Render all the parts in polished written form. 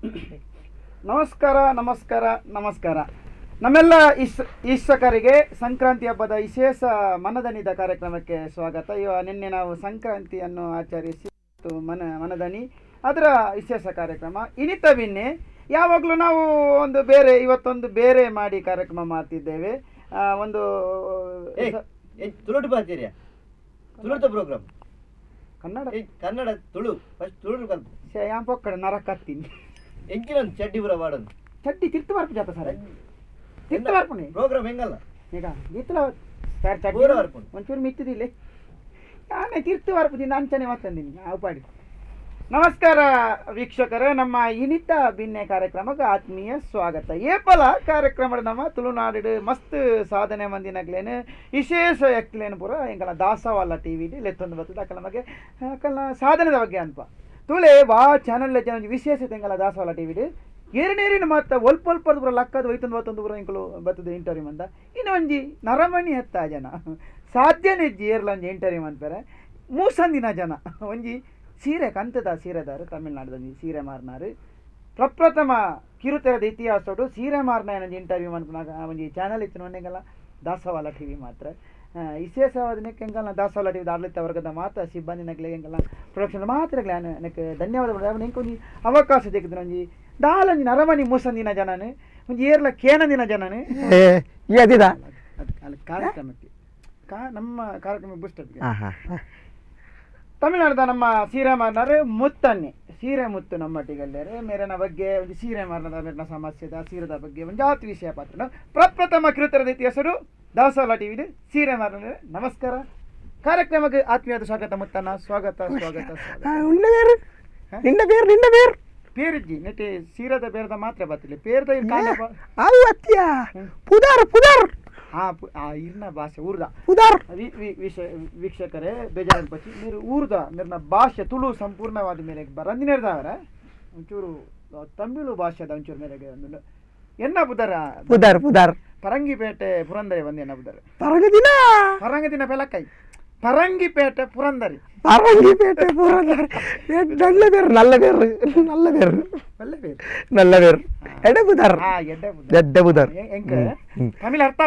ನಮಸ್ಕಾರ ನಮಸ್ಕಾರ ನಮಸ್ಕಾರ ನಮ್ಮೆಲ್ಲ ಈಶ್ವಕರಿಗೆ ಸಂಕ್ರಾಂತಿ ಹಬ್ಬದ ವಿಶೇಷ ಮನದನಿದ ಕಾರ್ಯಕ್ರಮಕ್ಕೆ ಸ್ವಾಗತ. ನಿನ್ನೆ ನಾವು ಸಂಕ್ರಾಂತಿಯನ್ನು ಆಚರಿಸಿ ಮನದನಿ ಅದರ ವಿಶೇಷ ಕಾರ್ಯಕ್ರಮ ಇನಿತ ಬಿನ್ನೆ. ಯಾವಾಗಲೂ ನಾವು ಇವತ್ತೊಂದು ಬೇರೆ ಮಾಡಿ ಕಾರ್ಯಕ್ರಮ ಮಾಡ್ತಿದ್ದೇವೆ. ಒಂದು ಪ್ರೋಗ್ರಾಮ್ ಕನ್ನಡ ತುಳು ಫಸ್ಟ್ ತುಳು ಕಲ್ತು ಪೊಕ್ಕಡೆ ನರಕ ಹತ್ತೀನಿ ಎಂಕಿನ ಚಡ್ಡಿ ಬರ ಮಾಡೋದು ಚಡ್ಡಿ ತಿರ್ತು ಬರ್ಪು ಜಾತ ಸರ್ ತಿರ್ತು ಬರ್ಪುನಿ ಪ್ರೋಗ್ರಾಮ್ ಹೆಂಗಲ್ಲ ಈಗ ಗೀತಲ ಸರ್ ಚಡ್ಡಿ ಒಂಚೂರು ಮಿತ್ತಿದಿಲ್ಲ ನಾನೇ ತಿರ್ತು ಬರ್ಪುದಿಂದ ಅಂಚನೆ ಮಾತಂದಿನಿ ನಾವು ಪಾಡಿ. ನಮಸ್ಕಾರ ವೀಕ್ಷಕರೇ, ನಮ್ಮ ಇನಿತ ಬಿನ್ನೆ ಕಾರ್ಯಕ್ರಮಕ್ಕೆ ಆತ್ಮೀಯ ಸ್ವಾಗತ. ಏಪಲ ಕಾರ್ಯಕ್ರಮ ನಮ್ಮ ತುಳುನಾಡು ಮಸ್ತ್ ಸಾಧನೆ ಮಂದಿನಾಗ್ಲೇನು ವಿಶೇಷ ಎಕ್ಲೇನು ಪೂರ ಎಂಕಲ ದಾಸವಾಳ ಟಿವಿ ಲೆತ್ತೊಂದು ಬರ್ತದೆ ಅಕ್ಕಲ ಬಗ್ಗೆ ಅಕ್ಕಲ ಸಾಧನೆದ ಬಗ್ಗೆ ಅನ್ಪ ತುಳೆ ವಾ ಚಾನಲ್ ವಿಶೇಷತೆ ಎಂಕಲ ದಾಸವಾಳ ಟಿವಿ ಏರಿನೇರಿನ ಮಾತ್ರ ಒಲ್ಪೊಲ್ಪದ ಪೂರ ಲಕ್ಕದ ಒಯ್ತೊಂದು ಪೂರ ಎಂಕಲು ಬರ್ತದೆ ಇಂಟರ್ವ್ಯೂ ಅಂತ. ಇನ್ನು ಒಂಜಿ ನರಮಣಿ ಹತ್ತ ಜನ ಸಾಧ್ಯನೇ ಏರ್ಲ ಒಂಜಿ ಇಂಟರ್ವ್ಯೂ ಅಂತಾರೆ. ಮೂಸಂದಿನ ಜನ ಒಂಜಿ ಸೀರೆ ಕಂತದ ಸೀರೆದಾರು ತಮಿಳ್ನಾಡು ಸೀರೆ ಮಾರ್ನಾರು ಪ್ರಪ್ರಥಮ ಕಿರುತೆರದ ಇತಿಹಾಸೋಡು ಸೀರೆ ಮಾರ್ನ ಇಂಟರ್ವ್ಯೂ ಮಾಡ್ಕೊಂಡಾಗ ಒಂಜಿ ಚಾನಲ್ ಇತ್ತು ನೋಡಿಗೆಲ್ಲ ದಾಸವಾಳ ಟಿವಿ ಮಾತ್ರ ವಿಶೇಷವಾದಕ್ಕೆ ಹೆಂಗಲ್ಲ ದಾಸವಾಳ ಟಿವಿ ಆಡಳಿತ ವರ್ಗದ ಮಾತ್ರ ಸಿಬ್ಬಂದಿನಗ್ಲೆ ಹೆಂಗಲ್ಲ ಪ್ರೊಡಕ್ಷನ್ ಮಾತ್ರ ನನಗೆ ಧನ್ಯವಾದ ನೆಂಗೆ ಒಂಜಿ ಅವಕಾಶ ಸಿಕ್ಕಿದ್ರು. ಒಂಜಿ ದಾಲಂಜಿ ನರಮಣಿ ಮೂಸಂದಿನ ಜನನು ಒಂಜಿ ಏರ್ಲ ಕೇನಂದಿನ ಜನನು ಅಲ್ಲಿ ಕಾರ್ಯಕ್ರಮಕ್ಕೆ ನಮ್ಮ ಕಾರ್ಯಕ್ರಮ ಬುಷ್ಟಕ್ಕೆ ತಮಿಳ್ನಾಡ್ದ ನಮ್ಮ ಸೀರೆ ಮಾರ್ನಾರು ಮುತ್ತನ್ನಿ ಸೀರೆ ಮುತ್ತು ನಮ್ಮಟ್ಟಿಗಲ್ಲೇ ಮೇರಿನ ಬಗ್ಗೆ ಒಂದು ಸೀರೆ ಮಾರ್ನದ ಮೇರಿನ ಸಮಸ್ಯೆದ ಸೀರೆದ ಬಗ್ಗೆ ಒಂದು ಜಾತಿ ವಿಷಯ ಪಾತ್ರ ಪ್ರಪ್ರಥಮ ಕಿರುತೆರದ ಇತಿಹಾಸರು ದಾಸವಾಳ ಟಿವಿ ಸೀರೆ ಮಾರ್ನ. ನಮಸ್ಕಾರ ಕಾರ್ಯಕ್ರಮಕ್ಕೆ ಆತ್ಮೀಯದ ಸ್ವಾಗತ ಮುತ್ತನ್ನ ಸ್ವಾಗತ ಸ್ವಾಗತ ಪೇರಿಜ್ಜಿ ನೆಟ್ಟೆ ಸೀರೆದ ಬೇರದ ಮಾತ್ರ ಬರ್ತಿಲ್ಲ ಪೇರ್ದ ಇರ್ನ ಭಾಷೆ ಊರ್ದ ವೀಕ್ಷಕರೇ ಬೇಜಾರು ಪಚ್ಚಿ మీరు ಊರ್ದ ಮೇರಿನ ಭಾಷೆ ತುಳು ಸಂಪೂರ್ಣವಾದ ಮೇರೆಗೆ ಬರಂದಿನೇರ್ದವರ ಒಂಚೂರು ತಮಿಳು ಭಾಷೆದ ಒಂಚೂರು ಮೇರೆಗೆ ಒಂದು ಎನ್ನ ಬುದರ ಪರಂಗಿಪೇಟೆ ಪುರಂದರಿ ಒಂದು ಎನ್ನ ಬುದರ ಪರಂಗದಿನ ಬೆಲಕೈ ಪರಂಗಿಪೇಟೆ ಪುರಂದರಿ ತಮಿಳ್ ಅರ್ಥ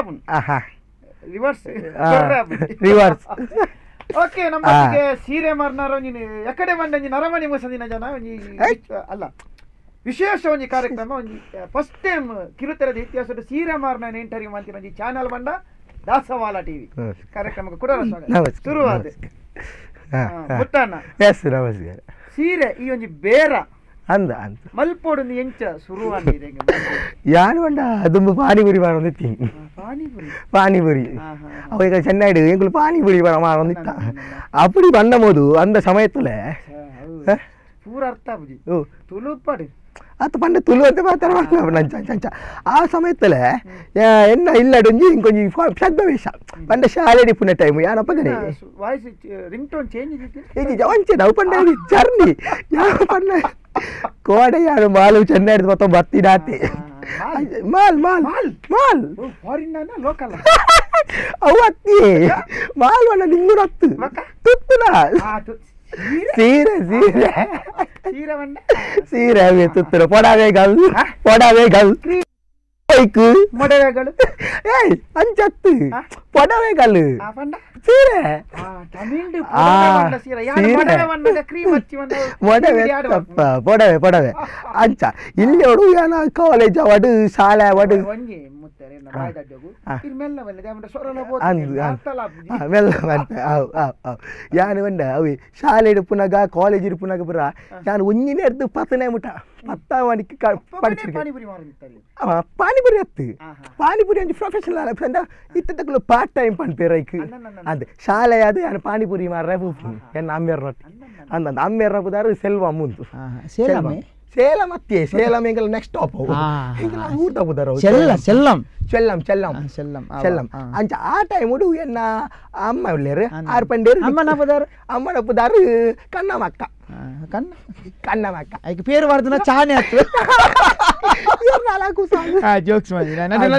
ರಿವರ್ಸ್ ಓಕೆ. ನಮ್ಮ ಸೀರೆ ಮಾರ್ನಾರ ಎಕಡೆ ಬಂದ ನರಮಣಿ ಮುಸಂದಿನ ಜನ ಅಲ್ಲ ವಿಶೇಷ ಒಂಜಿ ಕಾರ್ಯಕ್ರಮ ಒಂಜಿ ಫಸ್ಟ್ ಟೈಮ್ ಕಿರುತೆರದ ಇತಿಹಾಸದ ಸೀರೆ ಮಾರ್ನ ಇಂಟರ್ವ್ಯೂ ಮಾಡ್ತೀನಿ ಒಂಜಿ ಚಾನಲ್ ಬಂದ ದಾಸವಾಳ ಟಿವಿ ಕಾರ್ಯಕ್ರಮಕ್ಕೆ ಕೂಡ ಶುರುವಾದ ಮುತ್ತಣ್ಣ ಸೀರೆ ಈ ಒಂಜಿ ಬೇರ ಅಂದ ಮಲ್ಪೋಡು ಎಂಚ ಶುರುವಾಗಿದೆ ಯಾರು ಬಂಡ ತುಂಬ ಪಾನಿಪುರಿ ಮಾರೊಂದಿತ್ತಿ ಪಾನಿಪುರಿ ಅವಾಗ ಚೆನ್ನೈಡು ಎಂಕುಲು ಪಾನಿಪುರಿ ಮಾರೊಂದಿತ್ತ அப்படி பண்ணும்போது அந்த சமயத்துல பூரா அர்த்தா புஜி துளுப்பாடு அது பண்ண துளு வந்து பார்த்தா ಆ ಸಮಯத்துல என்ன ಇಲ್ಲಡೊಂಜಿ ಇಂಕೊಂಜಿ ಶಬ್ದ ವೇಷ ಪಂಡ ಶಾಲೆಡಿ ಪುಣ್ಯ ಟೈಮ್ ಯಾನಪ್ಪ ಗಣಿ ವಾಯ್ಸ್ ರಿಂಗ್ ಟೋನ್ ಚೇಂಜ್ ಇದ್ದಿತ್ತು ಇದು ಜವಂಚೆ ನಾವು ಪಂಡ ಜರ್ನಿ ಯಾವ ಪಂಡ ಕೋಡೆ ಯಾರು ಮಾಲು ಚೆನ್ನೈಡ್ ಮೊತ್ತ ಬತ್ತಿ ದಾತಿ ಮಾಲ್ ಫಾರಿನ್ ಲೋಕಲ್ ಅವತ್ತಿ ಮಾಲ್ ವಣ್ಣ ನಿಂಗುರು ಹತ್ತು ತುತ್ತುನ ಸೀರೆ ತುತ್ತುರ ಪೊಡವೆಗಳು ಮೊಡವೆಗಳು ಅಂಚತ್ತು ಪೊಡವೆಗಳು ಸೀರೆ ಪೊಡವೆ ಅಂಚ ಇಲ್ಲಿ ಅವಡು ಏನ ಕಾಲೇಜ್ ಅವಡು ಶಾಲೆ ಅವಡು ಯಾನು ಬಂಡ ಅವಿ ಶಾಲೆ ಇಡುಪುನಾಗ ಕಾಲೇಜ್ ಇಡುಪುನಾಗ ಬರ ನಾನು ಒಂಜಿನೇ ಇರ್ದು ಪತ್ತನೇ ಮುಟ ಪತ್ತ ಮಣಿಕೆ ಪಾನಿಪುರಿ ಹತ್ತು ಪಾನಿಪುರಿ ಅಂಚು ಪ್ರೊಫೆಷನಲ್ ಇತ್ತ ಪಾರ್ಟ್ ಟೈಮ್ ಪಂಪೇರೈಕ್ ಅಂದೆ ಶಾಲೆ ಅದು ಯಾನು ಪಾನಿಪುರಿ ಮಾರ ಎನ್ನ ಅಮ್ಮೇರ್ ನೊಟ್ಟಿ ಅಂದ ಅಮ್ಮೇರ್ ನಪ್ಪದಾರು ಸೆಲ್ವ ಮುಂದು ಸೇಲಂ ಅತ್ತೆ ಸೇಲಂ ಎಂಗಲ ನೆಕ್ಸ್ಟ್ ಸ್ಟಾಪ್ ಎಂಗಲ ಊಟ ಬುದರ ಚೆಲ್ಲಂ ಅಂಚ ಆ ಟೈಮ್ ಉಡು ಎನ್ನ ಅಮ್ಮ ಉಳ್ಳೇರು ಆರು ಪಂಡೇರು ಅಮ್ಮನ ಬುದಾರು ಕನ್ನಮಕ್ಕ ಕನ್ನಮಕ್ಕ ಐಕೆ ಪೇರು ಬರ್ದನ ಚಾನೆ ಹತ್ತು ಜೋಕ್ಸ್ ಮಾಡಿ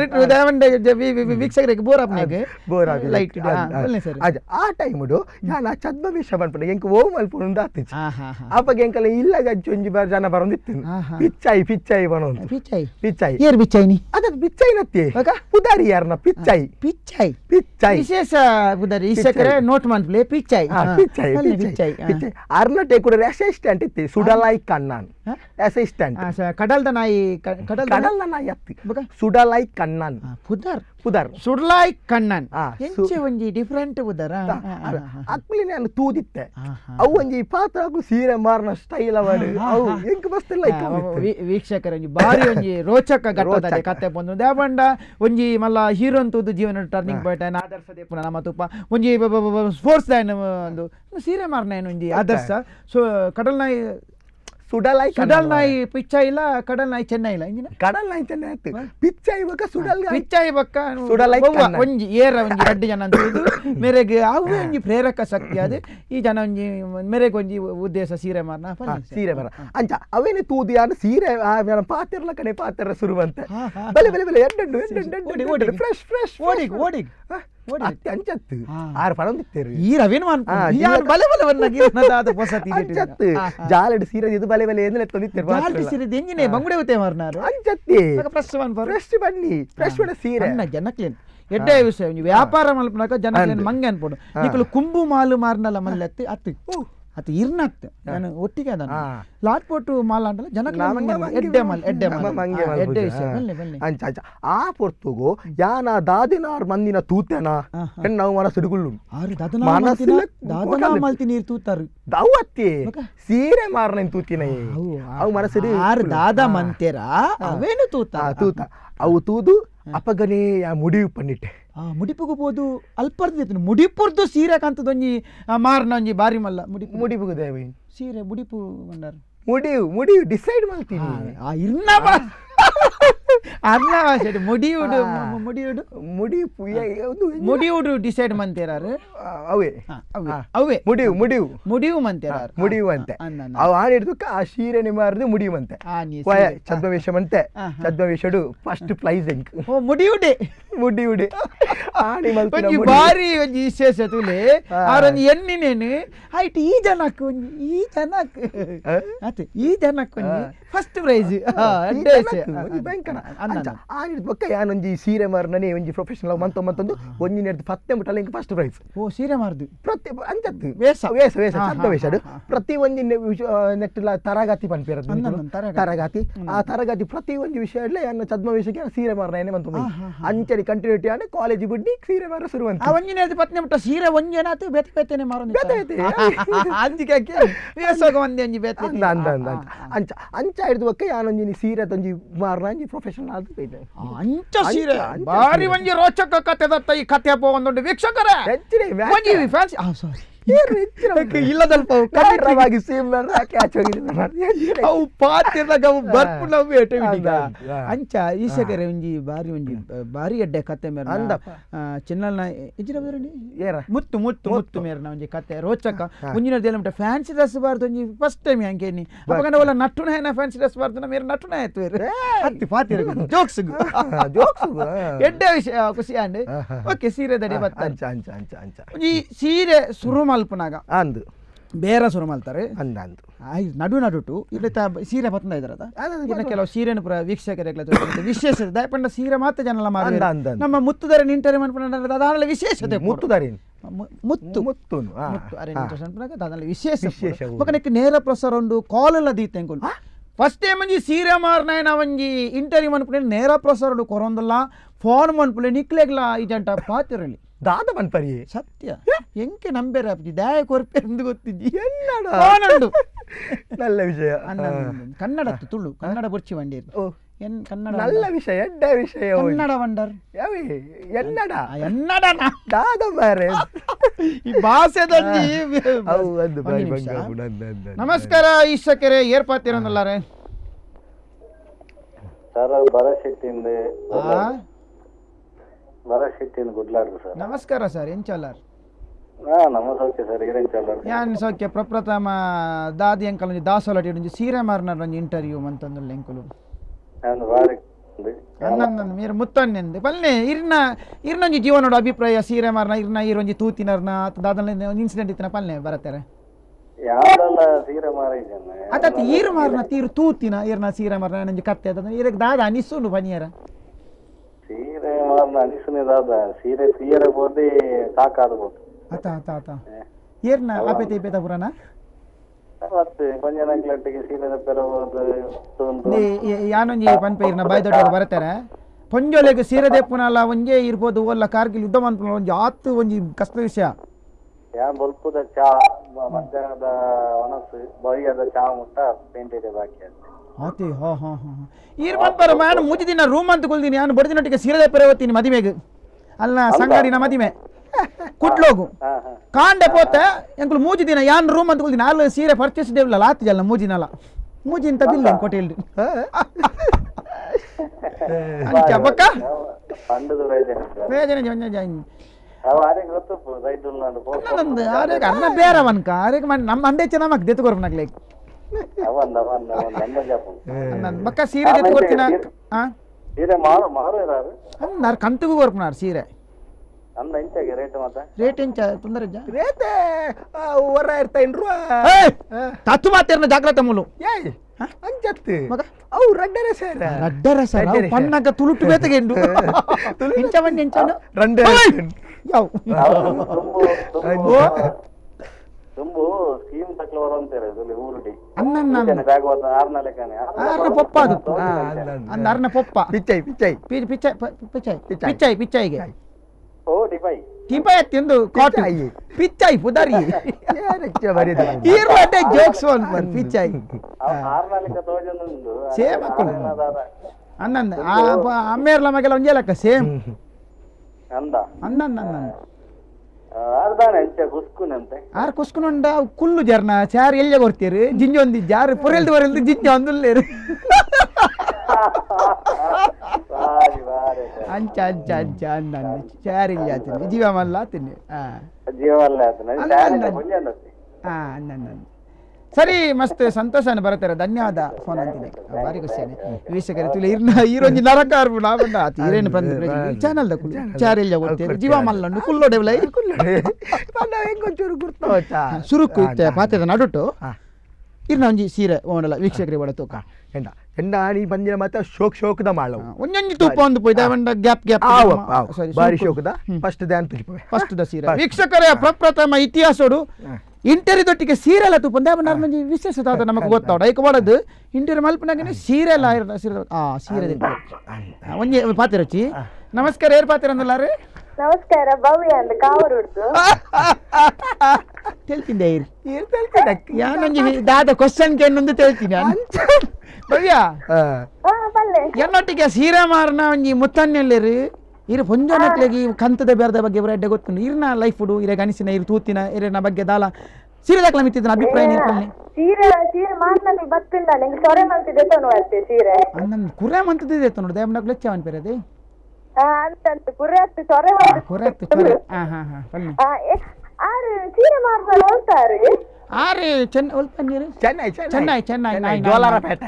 ವೀಕ್ಷಕರಿಗೆ ಬೋರ್ ಆಪ್ನಾಗ ಲೈಟ್ ಆ ಟೈಮ್ ನಾನು ಛದ್ಮವೇಷ ಬಂದ್ಬಿಟ್ಟೆ ಎಂಕ್ ಓ ಮಲ್ಪುಂಡು ಆತಿತ್ತು ಅವಾಗ ಎಂಕಲ್ಲ ಇಲ್ಲಾಗ ಒಂಜಿ ಜನ ಬರೋದಿತ್ತು ಪಿಚ್ಚಾಯಿ ಪಿಚ್ಚಾಯಿ ಬರೋದು ಪಿಚ್ಚಾಯಿ ಏರ್ ಬಿಚ್ಚಾಯಿನಿ ಅದ ಬಿಚ್ಚಾಯಿ ನತ್ತಿ ಪುದಾರಿ ಯಾರನ್ನ ಪಿಚ್ಚಾಯಿ ಪಿಚ್ಚಾಯಿ ಪಿಚ್ಚಾಯಿ ವಿಶೇಷ ಪುದಾರಿ ಇಸಕರೆ ನೋಟ್ ಮಾಡ್ಲೇ ಪಿಚ್ಚಾಯಿ ಪಿಚ್ಚಾಯಿ ಪಿಚ್ಚಾಯಿ ಅರ್ನಟೆ ಕೂಡ ಅಸಿಸ್ಟೆಂಟ್ ಇತ್ತು ಸುಡಲಾಯಿ ಕಣ್ಣನ್ ಅಸಿಸ್ಟೆಂಟ್ ಕಡಲ್ದ ನಾಯಿ ಕಡಲ್ದ ನಾಯಿ ಅತ್ತಿ ಸುಡಲಾಯಿ ಕಣ್ಣನ್ ಪುದರ್ ಪುದರ್ ಸುಡಲಾಯಿ ಕಣ್ಣನ್ ಎಂಚೆ ಒಂಜಿ ಡಿಫರೆಂಟ್ ಪುದರ ಅಕ್ಲಿ ನಾನು ತೂದಿತ್ತೆ ಅವು ಒಂಜಿ ಪಾತ್ರ ಸೀರೆ ಮಾರ್ನ ಸ್ಟೈಲ್ ಅವಾಡು ಅವು ಎಂಕ್ ಬಸ್ತಿಲ್ಲ ವೀಕ್ಷಕರ ಬಾರಿ ಒಂಜಿ ರೋಚಕ ಘಟ್ಟದ ಕತೆ ಬಂದು ದೇವಂಡ ಒಂಜಿ ಮಲ್ಲ ಹೀರೋನ್ ತೂದು ಜೀವನ ಟರ್ನಿಂಗ್ ಪಾಯಿಂಟ್ ಆಯ್ನ ಆದರ್ಶ ದೇಪುನ ನಮ್ಮ ತುಪ್ಪ ಒಂಜಿ ಸ್ಪೋರ್ಟ್ಸ್ ದಾಯನ ಒಂದು ಸೀರೆ ಮಾರ್ನ ಏನು ಒಂಜಿ ಆದರ್ಶ ಸೊ ಕಡಲ್ ನಾಯಿ ಸುಡಲಾಯಿ ಸುಡಲ್ ನಾಯಿ ಪಿಚ್ಚಾಯಿ ಇಲ್ಲ ಕಡಲ್ ನಾಯಿ ಚೆನ್ನೈ ಇಲ್ಲ ಇಂಜಿನ ಕಡಲ್ ನಾಯಿ ಚೆನ್ನೈ ಆಯ್ತು ಪಿಚ್ಚಾಯಿ ಬಕ್ಕ ಸುಡಲ್ ಪಿಚ್ಚಾಯಿ ಬಕ್ಕ ಸುಡಲಾಯಿ ಒಂಜಿ ಏರ ಒಂಜಿ 2 ಜನ ಅಂತ ಮೇರೆಗೆ ಅವೇ ಒಂಜಿ ಪ್ರೇರಕ ಶಕ್ತಿ ಅದು ಈ ಜನ ಒಂಜಿ ಮೇರೆಗೆ ಒಂಜಿ ಉದ್ದೇಶ ಸೀರೆ ಮಾರ್ನ ಸೀರೆ ಮಾರ ಅಂಚ ಅವೇನೆ ತೂದಿ ಆನ ಸೀರೆ ಪಾತಿರ್ಲ ಕಡೆ ಪಾತಿರ ಶುರುವಂತೆ ಬಲೆ ಬಲೆ ಬಲೆ ಎಡ್ಡು ಫ್ರೆಶ್ ಫ್ರೆಶ್ ಓಡಿಗ್ ಓಡಿಗ್ ಅಂಚತ್ತು ಆರು ಪಡೊಂದಿತ್ತೇರು ಈ ರವೇನು ಬಲೆ ಬಲೆ ಅಂಚತ್ತು ಜಾಲಡ್ ಸೀರೆ ಇದು ಬಲೆ ಬಲೆ ಎಂದು ಎತ್ತೊಂದಿತ್ತೇರು ಸೀರೆ ಎಂಜಿನೆ ಬಂಗುಡೆ ಹೋತೆ ಮಾರ್ನಾರು ಅಂಚತ್ತಿ ಫ್ರೆಶ್ ಫ್ರೆಶ್ ಬನ್ನಿ ಫ್ರೆಶ್ ಬಡ ಸೀರೆ ಜನಕ್ಲೇನ್ ಎಡ್ಡೆ ವಿಷಯ ವ್ಯಾಪಾರ ಮಲ್ಪನಾಕ ಜನಕ್ಲೇನ್ ಮಂಗೆ ಅನ್ಪೋಡು ನಿಕಲು ಕುಂಬು ಮಾಲು ಮಾರ್ನಲ್ಲ ಮಲ್ಲೆ ಅತ್ತಿ ಅತ್ತಿ ಅದು ಇರ್ನಾಕ್ತ ನಾನು ಒಟ್ಟಿಗೆ ಅದನ್ನು ಲಾಟ್ ಪೋಟು ಮಾಲ ಅಂತಲ್ಲ ಜನಕ್ಕೆ ಎಡ್ಡೆ ಮಾಲ್ ಎಡ್ಡೆ ಎಡ್ಡೆ ವಿಷಯ ಅಂಚ ಅಂಚ ಆ ಪೊರ್ತುಗು ಯಾನ ದಾದಿನಾರ್ ಮಂದಿನ ತೂತೆನ ನಾವು ಮನಸ್ಸು ಹಿಡುಗುಳ್ಳು ದಾದನ ಮಲ್ತಿ ನೀರು ತೂತಾರು ದವತ್ತಿ ಸೀರೆ ಮಾರ್ನ ತೂತಿನ ಅವು ಮನಸ್ಸು ಆರು ದಾದ ಮಂತೇರ ಅವೇನು ತೂತ ತೂತ ಅವು ತೂದು ಅಪಗನೇ ಮುಡಿವು ಪನ್ನಿಟ್ಟೆ ಮುಡಿಪುಗಬಹುದು ಅಲ್ಪರ್ದು ಮುಡಿಪುರ್ದು ಸೀರೆ ಕಾಂತದೊಂಜಿ ಮಾರ್ನ ಒಂಜಿ ಬಾರಿ ಮಲ್ಲ ಮುಡಿಪುಗು ದೇವಿ ಸೀರೆ ಮುಡಿಪು ಬಂದಾರ ಮುಡಿವು ಡಿಸೈಡ್ ಮಾಡ್ತೀನಿ ಮುಡಿಯುಡು ಡಿಸೈಡ್ ಮಂತೇರಾರು ಅವೇ ಅವೇ ಮುಡಿವು ಮಂತೇರಾರು ಮುಡಿವು ಅಂತೆ ಅವು ಆಡಿಡ್ದಕ್ಕ ಆ ಸೀರೆ ಮಾರ್ದು ಮುಡಿಯುವಂತೆ ಛದ್ಮವೇಷಮಂತೆ ಛದ್ಮವೇಷಡು ಫಸ್ಟ್ ಪ್ರೈಸ್ ಎಂಕ್ ಮುಡಿಯುಡೆ ಆಡಿ ಮಲ್ಪಿ ಬಾರಿ ಒಂಜಿ ವಿಶೇಷ ತುಲೆ ಅವರೊಂದು ಎಣ್ಣಿನೇನು ಆಯ್ತು ಈ ಜನಕ್ಕೆ ಫಸ್ಟ್ ಪ್ರೈಸ್ ಭಯಂಕರ ಆಡಿದ ಪಕ್ಕ ಯಾನೊಂಜಿ ಸೀರೆ ಮಾರ್ನೇ ಒಂಜಿ ಪ್ರೊಫೆಷನಲ್ ಮಂತೊಂದು ಒಂಜಿ ನೆಡ್ದು 10 ಮುಟ್ಟಲ್ಲ ಇಂಕ ಫಸ್ಟ್ ಪ್ರೈಸ್ ಸೀರೆ ಮಾರ್ದು ಪ್ರತಿ ಅಂಚತ್ತು ವೇಷ ಛದ್ಮವೇಷಡು ಪ್ರತಿ ಒಂಜಿ ನೆಟ್ಟಿಲ್ಲ ತರಗತಿ ಪನ್ಪೇರದು ತರಗತಿ ಆ ತರಗತಿ ಪ್ರತಿ ಒಂಜಿ ವಿಷಯಡ್ಲೆ ಯಾನ ಛದ್ಮವೇಷಕ್ಕೆ ಸೀರೆ ಮಾರ್ನೇ ಮಂತ ಅಂಚಡಿ ಕಂಟಿನ್ಯೂಟಿ ಆನೆ ಕಾಲೇಜ್ ಬಿಡ್ಡಿ ಸೀರೆ ಮಾರ ಶುರುವಂತ ಒಂಜಿ ನೆಡ್ದು 10 ಮುಟ್ಟ ಸೀರೆ ಒಂಜೇನಾತು ಬೇತೆ ಮಾರೋದು ಅಂಜಿಕೆ ವೇಷೋಗ ಒಂದೇ ಒಂಜಿ ಬೇತೆ ಅಂಚ ಹಿಡಿದು ಪಕ್ಕ ಯಾನೊಂಜಿ ಸೀರೆ ತಂಜಿ ಮಾರ್ನ ಪ್ರೊಫೆಷನಲ್ ಅಂಚ ಸೀರೆ ಬಾರಿ ಒಂಜಿ ರೋಚಕ ಕತೆ ದತ್ತ ಈ ಕತೆ ಒಂದು ವೀಕ್ಷಕರ ಫ್ಯಾನ್ಸಿ ಸಾರಿ ಇಲ್ಲದಲ್ಪ ಅವು ಪಾತ್ರೆದಾಗ ಅವು ಬರ್ಪುಂಡು ಅವು ಏಟೆ ಅಂಚ ಈಸಕರೆ ಒಂಜಿ ಬಾರಿ ಎಡ್ಡೆ ಕತೆ ಮೇರ ಚಿನ್ನಲ್ನ ಮುತ್ತು ಮೇರನ ಒಂಜಿ ಕತೆ ರೋಚಕ ಮುಂಜಿನ ದೇಲ ಫ್ಯಾನ್ಸಿ ಡ್ರೆಸ್ ಬಾರ್ದು ಒಂಜಿ ಫಸ್ಟ್ ಟೈಮ್ ಹಂಗೇನಿ ಅವಾಗ ಒಲ್ಲ ನಟುನ ಏನ ಫ್ಯಾನ್ಸಿ ಡ್ರೆಸ್ ಬಾರ್ದು ಮೇರ ನಟುನ ಆಯ್ತು ಹತ್ತಿ ಪಾತಿರ ಜೋಕ್ಸ್ ಎಡ್ಡೆ ವಿಷಯ ಖುಷಿ ಅಂಡ್ ಓಕೆ ಸೀರೆ ದಡೆ ಬತ್ತ ಈ ಸೀರೆ ಶುರು ಮಲ್ಪನಾಗ ಅಂದು ಬೇರೆ ಶುರು ಮಾಡ್ತಾರೆ ಅಂದು ನಡುಟು ಇಲ್ಲ ಸೀರೆ ಬತ್ತಂದ ಇದ್ರದ ಕೆಲವು ಸೀರೆನ ಪುರ ವೀಕ್ಷಕರ ವಿಶೇಷ ದಯಪಂಡ ಸೀರೆ ಮಾತ್ರ ಜನ ಮಾಡಿ ನಮ್ಮ ಮುತ್ತುದಾರ ಇಂಟರ್ವ್ಯೂ ಮಾಡ್ಕೊಂಡ ಅದಾಗಲೇ ವಿಶೇಷತೆ ಮುತ್ತುದಾರಿ ವಿಶೇಷ ನೇರ ಪ್ರಸಾರ ಉಂಡು ಕಾಲ್ ಎಲ್ಲ ದೀತೆಂಗುಲು ಫಸ್ಟ್ ಟೈಮ್ ಒಂಜಿ ಸೀರೆ ಮಾರ್ನ ಒಂಜಿ ಇಂಟರ್ವ್ಯೂ ಮನ್ಪುಲೆ ನೇರ ಪ್ರಸಾರ ಉಂಡು ಕೊರೊಂದಲ್ಲ ಫೋನ್ ಮನ್ಪುಲೆ ನಿಕ್ಲೆಗ್ಲ ಈ ಜಂಟ ಪಾತಿರಲಿ ದಾದ ಮನ್ಪರಿ ಸತ್ಯ ಎಂಕೆ ನಂಬೇರ ದಯ ಕೊರ್ಪೆ ಎಂದು ಗೊತ್ತಿದ್ದಿ ನಲ್ಲ ವಿಷಯ ಕನ್ನಡ ತುಳು ಕನ್ನಡ ಬುರ್ಚಿ ಬಂಡಿ ಕನ್ನಡ ನಲ್ಲ ವಿಷಯ ಎಡ್ಡ ವಿಷಯ ಕನ್ನಡ ವಂಡರ್ ಎನ್ನಡ ದಾದ ಮಾರೆ ಈ ಭಾಷೆದಲ್ಲಿ ನಮಸ್ಕಾರ ಈಶಕರೆ ಏರ್ಪಾತಿರೋನಲ್ಲಾರೆ ಸರ್ ಬರಶೆಟ್ಟಿಯಿಂದ ಗುಡ್ಲಾಡ್ದು ಸರ್ ನಮಸ್ಕಾರ ಸರ್ ಎಂಚಲ್ಲಾರ್ ನಮ್ಮ ಸೌಖ್ಯ ಸರ್ ಏನೆಂಚಲ್ಲಾರ್ ಯಾನ್ ಸೌಖ್ಯ ಪ್ರಪ್ರಥಮ ದಾದಿ ಅಂಕಲ್ ಒಂಜಿ ದಾಸೋಲಟಿ ಒಂಜಿ ಸೀರೆ ಮಾರ್ನರ್ ಒಂಜಿ ಇಂಟರ್ವ್ಯೂ ಮಂತಂದುಲ್ಲ ಎಂಕುಲು ನಾನು ಬಾರಿ ಅನ್ನ ಮೀರು ಮುತ್ತಣ್ಣಂದು ಬಲ್ಲೆ ಇರ್ನೊಂಜಿ ಜೀವನೋಡ ಅಭಿಪ್ರಾಯ ಸೀರೆ ಮಾರ್ನ ಇರೊಂಜಿ ತೂತಿನರ್ನ ದಾದನ ಇನ್ಸಿಡೆಂಟ್ ಇತ್ತನ ಪಲ್ಲೆ ಬರತ್ತಾರೆ ಯಾವ್ದಲ್ಲ ಸೀರೆ ಮಾರಿದ್ದೇನೆ ಅದಕ್ಕೆ ಈರು ಮಾರ್ನ ತೀರು ತೂತಿನ ಇರ್ನ ಸೀರೆ ಮಾರ್ನ ನಂಜಿ ಕತ್ತೆ ಅದ ಇರಕ್ ದಾದ ಅನಿಸುಂಡು ಪನಿಯರ ಸೀರೆ ಮಾರ್ನ ಅನಿಸುನೆ ದಾದ ಸೀರೆ ಬೋದಿ ಸಾಕಾದ್ಬೋದು ಆತ ಏರ್ನ ಆಪೇತೆ ಇಪೇತ ಪುರಾಣ ಮತ್ತೆ ಪಂಜನ ಕ್ಲಟ್ಟಿಗೆ ಸೀರೆ ಪೆರಬಹುದು ಯಾನೊಂಜಿ ಪನ್ಪೆ ಇರ್ನ ಬಾಯ್ ದೊಡ್ಡ ಬರತ್ತಾರೆ ಪಂಜೋಲೆಗೆ ಸೀರೆ ದೆಪ್ಪುನಲ್ಲ ಒಂಜೇ ಇರ್ಬೋದು ಒಲ್ಲ ಕಾರ್ಗಿಲ್ ಯುದ್ಧ ಮನ್ಪುನ ಒಂಜಿ ಆತು ಒಂಜಿ ಕಷ್ಟ ವಿಷಯ ಯಾ ಬಲ್ಪುದ ಚಾ ಮಧ್ಯಾಹ್ನದ ಒಣಸು ಬರಿಯದ ಚಾ ಮುಟ್ಟ ಪೇಂಟಿದೆ ಬಾಕಿ ಆತಿ ಈರ್ ಬಂದ್ಬಾರ ನಾನು ಮೂಜಿ ದಿನ ರೂಮ್ ಅಂತ ಕೊಲ್ದೀನಿ ನಾನು ಬಡ್ದಿನೊಟ್ಟಿಗೆ ಸೀರೆ ಪೆರೆ ಓದ್ತೀನಿ ಮದಿಮೆಗೆ ಅಲ್ಲ ಸಂಗಡಿನ ಮದಿಮೆ ಕುಟ್ಲೋಗು ಕಾಂಡೆ ಪೋತೆ ಎಂಕುಲು ಮೂಜಿ ದಿನ ಯಾನ್ ರೂಮ್ ಅಂತ ಕೊಲ್ದೀನಿ ಅಲ್ಲಿ ಸೀರೆ ಪರ್ಚೇಸ್ ದೇವಲ್ಲ ಆತು ಜಲ್ಲ ಮೂಜಿನಲ್ಲ ಮೂಜಿ ಇಂತ ಬಿಲ್ ಕೊಟ್ಟೆ ಬಕ್ಕ ಅನ್ನ ಬೇರವನ್ಕ ನಮ್ಮ ಅಂಡೆ ಚೆನ್ನ ಮಕ್ ದೆತ್ತು ಕೊರ್ಪ ನಗ್ಲೇಕ್ ಬಕ್ಕ ಸೀರೆ ದೆತ್ತು ಕೊಡ್ತೀನ ನಾರ್ ಕಂತುಗೂ ಕೊರ್ಪನಾರ್ ಸೀರೆ ರೇಟ್ ಎಂಚ ತೊಂದರೆ ರೇಟ್ ಹೊರ ಇರ್ತಾಯಿನ್ರು ತತ್ತು ಮಾತೇರ್ನ ಜಾಗ್ರತೆ ಮೂಲು ಅಂಚತ್ತು ಅವು ರಡ್ಡರೆ ಸೇರ ರಡ್ಡರ ಸರ್ ಪನ್ನಕ ತುಳುಟು ಬೇತಗೆಂಡು ಇಂಚ ಬಂದು ಇಂಚನು ರಂಡೆ ಯಾವ ತುಂಬು ಸ್ಕೀಮ್ ತಕ್ಲವರು ಅಂತಾರೆ ಊರುಡಿ ಅನ್ನ ಪೊಪ್ಪ ಅದು ಅರ್ನ ಪೊಪ್ಪ ಪಿಚ್ಚಾಯಿಗೆ ಟಿಪೈ ತಿಂದು ಕಾಟು ಪಿಚ್ಚಾಯಿ ಪುದರಿ ಈರುವಾಟೆ ಜೋಕ್ಸ್ ಒನ್ ಪಿಚ್ಚಾಯಿ ಸೇಮ್ ಹಾಕೊಂಡು ಅನ್ನಂದ ಅಮ್ಮೇರ್ಲ ಮಗೆಲ್ಲ ಒಂಜೇ ಲೆಕ್ಕ ಸೇಮ್ ಅಂದ ಆರು ಕುಸ್ಕುನುಂಡ ಕುಲ್ಲು ಜರ್ನ ಚಾರ್ ಎಲ್ಲಿ ಕೊಡ್ತೀರಿ ಜಿಂಜೊಂದಿ ಜಾರು ಪೊರೆಲ್ದು ಬರೆಲ್ದು ಜಿಂಜ ಒಂದುಲ್ಲೇರು ಅಂಚ ಅಂದ ಚಾರ್ ಇಲ್ಲಿ ಆತೀನಿ ಜೀವ ಮಲ್ಲ ಆತೀನಿ ಸರಿ ಮಸ್ತ್ ಸಂತೋಷ ಬರತಾರೆ ಧನ್ಯವಾದ ಫೋನ್ ಅಂತೀನಿ ಬಾರಿ ಖುಷಿಯಾನೆ ವೀಕ್ಷಕರೇ ತುಲೆ ಈರೊಂಜಿ ನರಕಾರ ನಾವಂಡ ಆತ ಈರೇನು ಬಂದು ಚಾನಲ್ದ ಚಾರೆಲ್ಲ ಗೊತ್ತೇನೆ ಜೀವ ಮಲ್ಲಂಡು ಕುಲ್ಲೋ ಡೆವಲೈ ಹೆಂಗೊಂಚೂರು ಗುರ್ತಾವಚ್ಚ ಸುರುಕು ಇತ್ತೆ ಪಾತ್ರದ ನಡುಟು ಇರ್ನ ಒಂಜಿ ಸೀರೆ ಓಣಲ್ಲ ವೀಕ್ಷಕರಿಗೆ ಬಡ ತೂಕ ಎಂಡ ನೀ ಬಂದಿನ ಮತ್ತೆ ಶೋಕದ ಮಾಡವು ಒಂಜೊಂಜಿ ತುಪ್ಪ ಒಂದು ಪೋಯ್ದ ಗ್ಯಾಪ್ ಬಾರಿ ಶೋಕದ ಫಸ್ಟ್ ದ ತುಪ್ಪ ಫಸ್ಟ್ ದ ಸೀರೆ ವೀಕ್ಷಕರೇ ಪ್ರಪ್ರಥಮ ಇತಿಹಾಸೋಡು ಇಂಟರಿದೊಟ್ಟಿಗೆ ಸೀರೆಲ್ಲ ತುಪ್ಪ ನರ್ಮಂಜಿ ವಿಶೇಷತೆ ನಮಗೆ ಗೊತ್ತಾವಡ ಐಕ ಮಾಡದು ಇಂಟರಿ ಮಲ್ಪನಾಗೇನೆ ಸೀರೆ ಎಲ್ಲ ಸೀರೆ ಒಂಜಿ ಪಾತಿರಚ್ಚಿ ನಮಸ್ಕಾರ ಏರ್ ಪಾತಿರ ಅಂದಲ್ಲಾರಿ ನಮಸ್ಕಾರ ಭವ್ಯ ಅಂತ ಕಾವೂರ್ದು ಹೇಳ್ತಿದ್ದೆ ಯಾನೊಂಜಿ ದಾದ ಕ್ವಶನ್ ಕೇನೊಂದು ಹೇಳ್ತೀನಿ ಭವ್ಯ ಎನ್ನೊಟ್ಟಿಗೆ ಸೀರೆ ಮಾರನ ಒಂಜಿ ಮುತ್ತನ್ನೆಲ್ಲೇರು ಇರು ಪೊಂಜೊನಕ್ಲೆಗಿ ಕಂತದ ಬೇರದ ಬಗ್ಗೆ ಬರಡ್ಡೆ ಗೊತ್ತುಂಡು ಇರ್ನ ಲೈಫ್ ಉಡು ಇರ ಗಣಿಸಿನ ಇರು ತೂತಿನ ಇರನ ಬಗ್ಗೆ ದಾಲ ಸೀರೆ ದಾಖಲ ಮಿತ್ತಿನ ಅಭಿಪ್ರಾಯ ನೀರ್ಕೊಳ್ಳಿ ಸೀರೆ ಮಾತನಾಡಿ ಬತ್ತಿಂದ ನಿಂಗೆ ಸೊರೆ ಮಂತಿದೆ ತೋನುವರ್ತೆ ಸೀರೆ ನನ್ನ ಕುರೆ ಮಂತದಿದೆ ತೋನು ದೇವನಕ್ ಲೆಚ್ಚವನ್ ಪೇರದೆ ಅಂತ ಕುರೆ ಹತ್ತು ಸೊರೆ ಕುರೆ ಬನ್ನಿ ಆರು ಸೀರೆ ಮಾರ್ನ ನೋಡ್ತಾರೆ ಆರು ಚೆನ್ನೈ ಜೋಲಾರಪೇಟೆ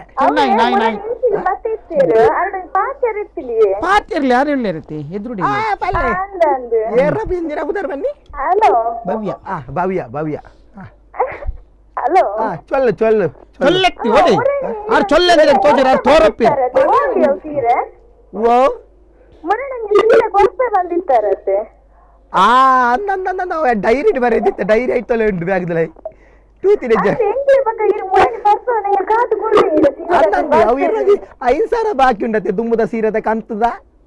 ಪಾತಿರ್ಲಿ ಯಾರು ಇರುತ್ತೆ ಎದುರುಡಿ ಭವ್ಯ ಭವ್ಯ ಹಲೋ ಚೊಲ್ಲು ಚೊಲ್ಲೆತ್ತಿ ಓಡಿ ಆರು ಚೊಲ್ಲೆ ತೋಜರ ತೋರಪ್ಪಿ ಸೀರೆ ಓ ಸೀರೆ ಕೊಡ್ಪೆ ಬಂದಿತ್ತಾರತ್ತೆ ಡೈರಿ ಬರೆದಿತ್ತೆ ಡೈರಿ ಆಯ್ತಲ್ಲ ಉಂಟು ಬ್ಯಾಗ್ದಲ್ಲ ತೂತಿನ ಐದು ಸಾವಿರ ಬಾಕಿ ಉಂಡತ್ತೆ ತುಂಬದ ಸೀರೆದ ಕಂತದ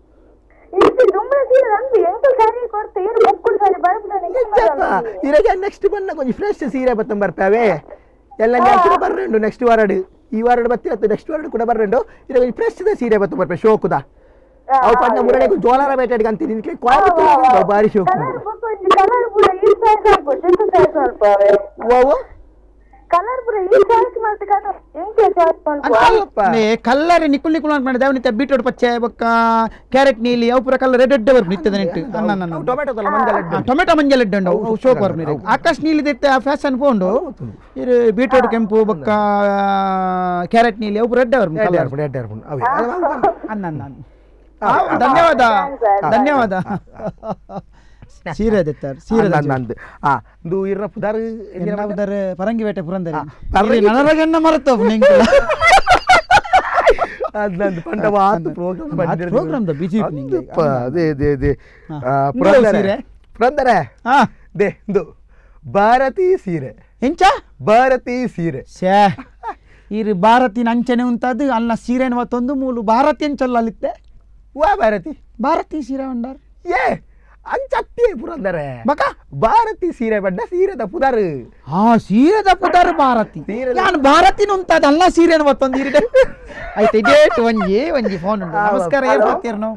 ನೆಕ್ಸ್ಟ್ ಬನ್ನ ಕೊಂಚ ಫ್ರೆಶ್ ಸೀರೆ ಬತ್ತ ಬರ್ತಾವೆ ಎಲ್ಲ ಬರ್ರೆಂಡು ನೆಕ್ಸ್ಟ್ ವಾರಡು ಈ ವಾರಡು ಬತ್ತಿರತ್ತೆ ನೆಕ್ಸ್ಟ್ ವಾರಡು ಕೂಡ ಬರ್ರೆಂಡು ಇರ ಕೊಂಚ ಫ್ರೆಶ್ ಸೀರೆ ಬತ್ತ ಬರ್ಪೆ ಶೋಕುದ ಅವು ಪಣ್ಣ ಮುರಡೆ ಜೋಲಾರ ಬೇಟೆಗೆ ಅಂತೀನಿ ಕ್ವಾಲಿಟಿ ಬಾರಿ ಶೋಕು ಕಲರ್ ಪುರ ಈ ಚಾಯ್ಸ್ ಮಾಡ್ತಿ ಕಾಟ ಎಂಕೆ ಚಾಯ್ಸ್ ಮಾಡ್ಕೊ ಕಲ್ಲರ್ ನಿಕ್ಕುಲ್ ನಿಕ್ಕುಲ್ ಅಂತ ಮಾಡಿದೆ ಅವನಿತ್ತ ಬೀಟ್ರೂಟ್ ಪಚ್ಚೆ ಬೊಕ್ಕ ಕ್ಯಾರೆಟ್ ನೀಲಿ ಅವು ಪೂರ ಕಲರ್ ರೆಡ್ ರೆಡ್ ಬರ್ಬು ನಿತ್ತದ ನೆಟ್ಟು ಟೊಮೆಟೊ ಮಂಜಲ್ ಎಡ್ಡೆ ಉಂಡು ಅವು ಶೋಕ್ ಬರ್ಬು ಆಕಾಶ್ ನೀಲಿ ದೆತ್ತೆ ಆ ಫ್ಯಾಷನ್ ಪೋಂಡು ಇದು ಬೀಟ್ರೂಟ್ ಕೆಂಪು ಬೊಕ್ಕ ಕ್ಯಾರೆಟ್ ನೀಲಿ ಅವು ರೆಡ್ ಬರ್ಬು ಧನ್ಯವಾದ ಧನ್ಯವಾದ ಸೀರೆ ದೆತ್ತಾರ ಸೀರೆ ನಂದು ಇದು ಇರ್ನ ಪುದಾರ್ ಪುದಾರ್ ಪರಂಗಿ ಬೇಟೆ ಪುರಂದರಿ ನನರಗನ್ನ ಮರೆತೋಪ್ ನಿಂಗೆ ಅದಂದು ಪಂಡವಾತ ಪ್ರೋಗ್ರಾಮ್ ದ ಬಿಜಿ ನಿಂಗೆ ಅದೇ ಪುರಂದರ ದೇ ಇದು ಭಾರತೀಯ ಸೀರೆ ಎಂಚ ಭಾರತೀಯ ಸೀರೆ ಶೇ ಇರು ಭಾರತಿನ ಅಂಚನೆ ಉಂಟದು ಅಲ್ಲ ಸೀರೆನ ಮತ್ತೊಂದು ಮೂಲು ಭಾರತಿ ಅಂಚಲ್ಲ ಅಲ್ಲಿತ್ತೆ ವಾ ಭಾರತಿ ಸೀರೆ ಉಂಡಾರ್ ಏ ಅಂಚತ್ತಿ ಪುರಂದರ ಬಕ ಭಾರತಿ ಸೀರೆ ಬಡ್ಡ ಸೀರೆದ ಪುದಾರ್ ಸೀರೆದ ಪುದಾರ್ ಭಾರತಿ ನಾನು ಭಾರತಿನ ಉಂಟದ ಅಲ್ಲ ಸೀರೆನ ಮತ್ತೊಂದು ಇರಿಡೆ ಆಯ್ತು ಡೇಟ್ ಒಂಜಿ ಫೋನ್ ಉಂಟು ನಮಸ್ಕಾರ ಏರ್ ಫಾತಿರ್ನು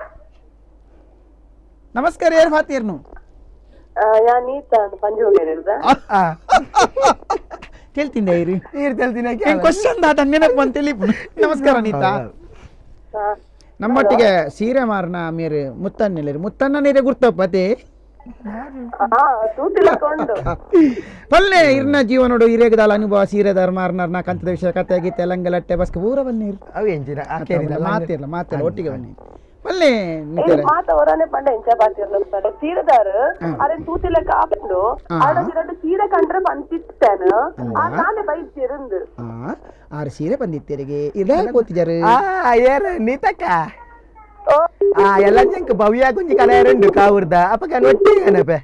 ನಮಸ್ಕಾರ ಏರ್ ಫಾತಿರ್ನು ನೀತಾ ಪಂಜುಳಿರಿದ ಕೇಳ್ತಿಂದೆ ಇರಿ ಹೇಳ್ತೀನಿ ಕ್ವಶನ್ ದಾಟ ನೆನಪು ಅಂತ ನಮಸ್ಕಾರ ನೀತಾ ನಮ್ಮೊಟ್ಟಿಗೆ ಸೀರೆ ಮಾರನ ಮೇರೆ ಮುತ್ತಣ್ಣೆಲ್ಲರಿ ಮುತ್ತಣ್ಣ ನೀರೇ ಗುರ್ತಪ್ಪತೆ ಪಲ್ಲೆ ಇರ್ನ ಜೀವನೋಡು ಹಿರೇಗದಾಲ ಅನುಭವ ಸೀರೆದಾರ ಮಾರನಾರ್ನ ಕಂತದ ವಿಷಯ ಕತೆ ಗೀತೆ ಲಂಗಲಟ್ಟೆ ಬಸ್ಕ ಪೂರ ಬನ್ನಿ ಮಾತಿರ್ಲ ಒಟ್ಟಿಗೆ ಬನ್ನಿ ಪಲ್ಲೆ ಮಾತವರನೆ ಪಂಡ ಎಂಚ ಪಾತಿರ್ಲ ಸೀರೆದಾರು ಅರೆ ತೂತಿಲೆ ಕಾಪಂಡು ಆಡೋದಿರಡು ಸೀರೆ ಕಂಡ್ರೆ ಪಂತಿತ್ತೇನು ನಾನೇ ಬೈತಿರಂದು ಆರು ಸೀರೆ ಬಂದಿತ್ತೇರಿಗೆ ಇದೇ ಕೂತಿದ್ದಾರೆ ಏರ್ ನೀತಕ್ಕ ಎಲ್ಲ ಜಂಕ್ ಭವ್ಯ ಕುಂಜಿ ಕಲೆ ರೆಂಡು ಕಾವುರ್ದ ಅಪ್ಪ ಒಟ್ಟಿಗನಪೆ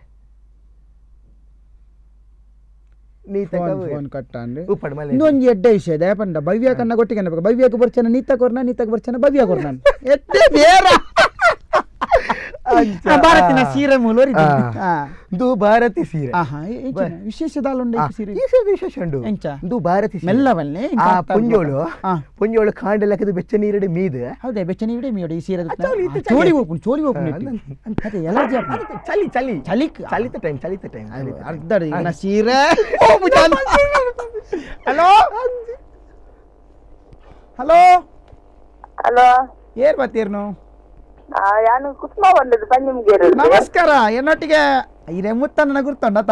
ಫೋನ್ ಕಟ್ಟಾಂಡ್ರೆ ಇನ್ನೊಂದು ಎಡ್ಡೆ ವಿಷಯ ದಯಪಂಡ ಭವ್ಯ ಕನ್ನ ಕೊಟ್ಟಿಗೆ ಭವ್ಯಕ್ಕೆ ಬರ್ಚನ ನೀತ ಕೊರ್ನ ಭವ್ಯ ಕೊರ್ನ ಎಡ್ಡೆ ಬೇರ ಭಾರತಿನ ಸೀರೆ ಮೂಲೋರಿ ಇದು ಭಾರತಿ ಸೀರೆ ವಿಶೇಷದಾಲುಂಡೆ ಸೀರೆ ವಿಶೇಷ ಉಂಡು ಎಂಚ ಇದು ಭಾರತಿ ಮೆಲ್ಲವಲ್ಲೇ ಪುಂಜೋಳು ಕಾಂಡೆ ಲೆಕ್ಕದ ಬೆಚ್ಚ ನೀರಡೆ ಮೀದು ಹೌದೇ ಬೆಚ್ಚ ನೀರಡೆ ಮೀಡು ಈ ಸೀರೆ ಚೋಳಿ ಹೋಗ್ಕೊಂಡು ಅದೇ ಎಲರ್ಜಿ ಚಲಿ ಚಲಿ ಚಲಿ ಚಲಿತ ಟೈಮ್ ಅರ್ಧ ಸೀರೆ ಹಲೋ ಹಲೋ ಹಲೋ ಏರ್ ಬತ್ತೀರ್ನು ಯಾನು ಕುಸುಮ ಬಂದದ್ದು ಪಂಜಮ್ಗೇರು ನಮಸ್ಕಾರ ಎನ್ನೊಟ್ಟಿಗೆ ಇದೇ ಮುತ್ತನ್ನ ಗುರ್ತೊಂಡತ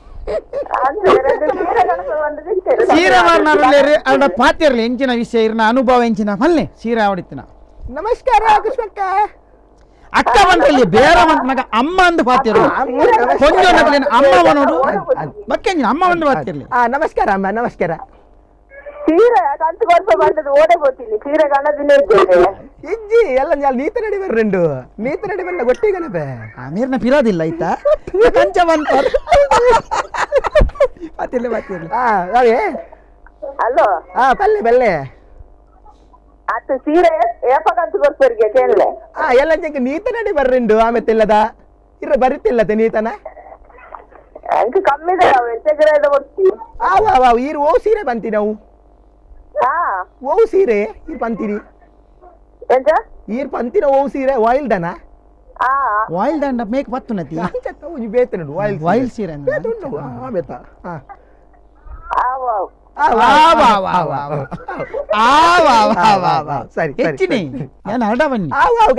ಸೀರೆ ಮಾರ್ನಾರಲ್ಲಿ ಅಲ್ಲ ಪಾತಿರ್ಲಿ ಎಂಚಿನ ವಿಷಯ ಇರ್ನ ಅನುಭವ ಎಂಚಿನ ಮಲ್ಲೆ ಸೀರೆ ಆವಡಿತ್ತಿನ ನಮಸ್ಕಾರ ಕುಷ್ಮಕ್ಕ ಅಕ್ಕ ಬಂದಲ್ಲಿ ಬೇರೆ ಮಗ ಅಮ್ಮ ಅಂದು ಪಾತಿರ್ಲಿ ಕೊಂಚ ಅಮ್ಮ ನೋಡು ಬಕ್ಕೆಂಜಿನ ಅಮ್ಮ ಒಂದು ಪಾತಿರ್ಲಿ ನಮಸ್ಕಾರ ಅಮ್ಮ ನಮಸ್ಕಾರ ಸೀರೆ ಕಂತು ವರ್ಷ ಬಂದದ್ದು ಓಡೆ ಗೊತ್ತಿಲ್ಲ ಸೀರೆ ಕಣದಿನ ಇದ್ದೇನೆ ಇಜ್ಜಿ ಎಲ್ಲ ನೀತ ನಡಿ ಬರ್ರೆಂಡು ನೀತ ನಡಿ ಬಂದ ಗೊಟ್ಟಿಗನಪೆ ನೀರ್ನ ಪಿರೋದಿಲ್ಲ ಆಯ್ತಾ ಕಂಚ ಬಂತ ಬಾತಿರ್ಲಿ ಅವೇ ಅಲ್ಲೋ ಪಲ್ಲೆ ಬಲ್ಲೆ ಅತ್ತ ಸೀರೆ ಏಪ ಕಂತು ಬರ್ಸರಿಗೆ ಕೇಳಲೆ ಎಲ್ಲ ಜಂಕ ನೀತ ನಡಿ ಬರ್ರೆಂಡು ಆಮೆತ್ತಿಲ್ಲದ ಇರ ಬರಿತಿಲ್ಲತೆ ನೀತನ ಅಂಕ ಕಮ್ಮಿದೆ ನಾವು ಹೆಚ್ಚೆಗರೆ ಕೊಡ್ತೀವಿ ಈರು ಓ ಸೀರೆ ಬಂತಿ ನಾವು ಓ ಸೀರೆ ಈರ್ ಪಂತಿರಿ ಎಂತ ಈರ್ ಪಂತಿನ ಓ ಸೀರೆ ವಾಯಿಲ್ ದನ ವಾಯಿಲ್ ದಂಡ ಮೇಕ್ ಪತ್ತು ನತಿ ಬೇತ ನೋಡು ವಾಯಿಲ್ ಸೀರೆ ಬೇತ ಸರಿ ಹೆಚ್ಚಿನಿ ನಾನು ಹರಡ ಬನ್ನಿ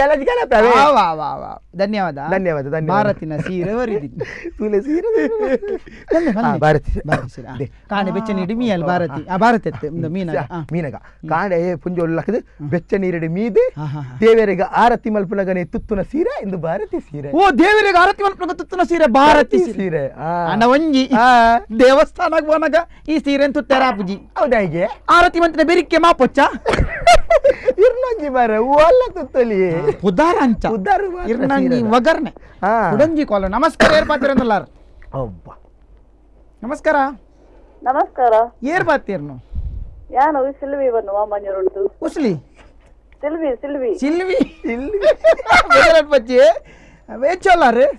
ಧನ್ಯವಾದ ಧನ್ಯವಾದ ಭಾರತಿನ ಸೀರೆ ಬರಿದ್ದೀನಿ ತುಲೆ ಸೀರೆ ಕಾಣೆ ಬೆಚ್ಚ ನೀಡಿ ಮೀಯಲ್ ಭಾರತಿ ಭಾರತಿ ಮೀನಗ ಕಾಣೆ ಪುಂಜೊಲ್ಲಕದು ಬೆಚ್ಚ ನೀರಡಿ ಮೀದು ದೇವರಿಗೆ ಆರತಿ ಮಲ್ಪನಗನೆ ತುತ್ತುನ ಸೀರೆ ಇಂದು ಭಾರತಿ ಸೀರೆ ಓ ದೇವರಿಗೆ ಆರತಿ ಮಲ್ಪನಗ ತುತ್ತುನ ಸೀರೆ ಭಾರತಿ ಸೀರೆ ಅಣ್ಣ ಒಂಜಿ ದೇವಸ್ಥಾನಕ್ಕೆ ಹೋನಾಗ ಈ ಸೀರೆ ತುತ್ತಾರ ಪೂಜಿ ಹೌದಾ ಹೀಗೆ ಆರತಿ ಮಂತ್ರ ಬೆರಿಕೆ ಮಾಪೊಚ್ಚ ಇರ್ನೊಂಜಿ ಮಾರ ಒಲ್ಲ ತುತ್ತಲಿ ಉದಾರ ಅಂಚ ಇರ್ನಂಗಿ ವಗರ್ನೆ ಉಡಂಜಿ ಕೋಲ ನಮಸ್ಕಾರ ಏರ್ ಪಾತಿರನ್ನಲ್ಲಾರ ಒಬ್ಬ ನಮಸ್ಕಾರ ನಮಸ್ಕಾರ ಏರ್ ಪಾತಿರ್ನು ಯಾನು ಸಿಲ್ವಿ ಬನ್ನು ವಾಮಂಜರುಳ್ದು ಉಸ್ಲಿ ಸಿಲ್ವಿ ಸಿಲ್ವಿ ಸಿಲ್ವಿ ಸಿಲ್ವಿ ಬೆದರಟ್ ಬಚ್ಚಿ ವೇಚೋಲಾರೆ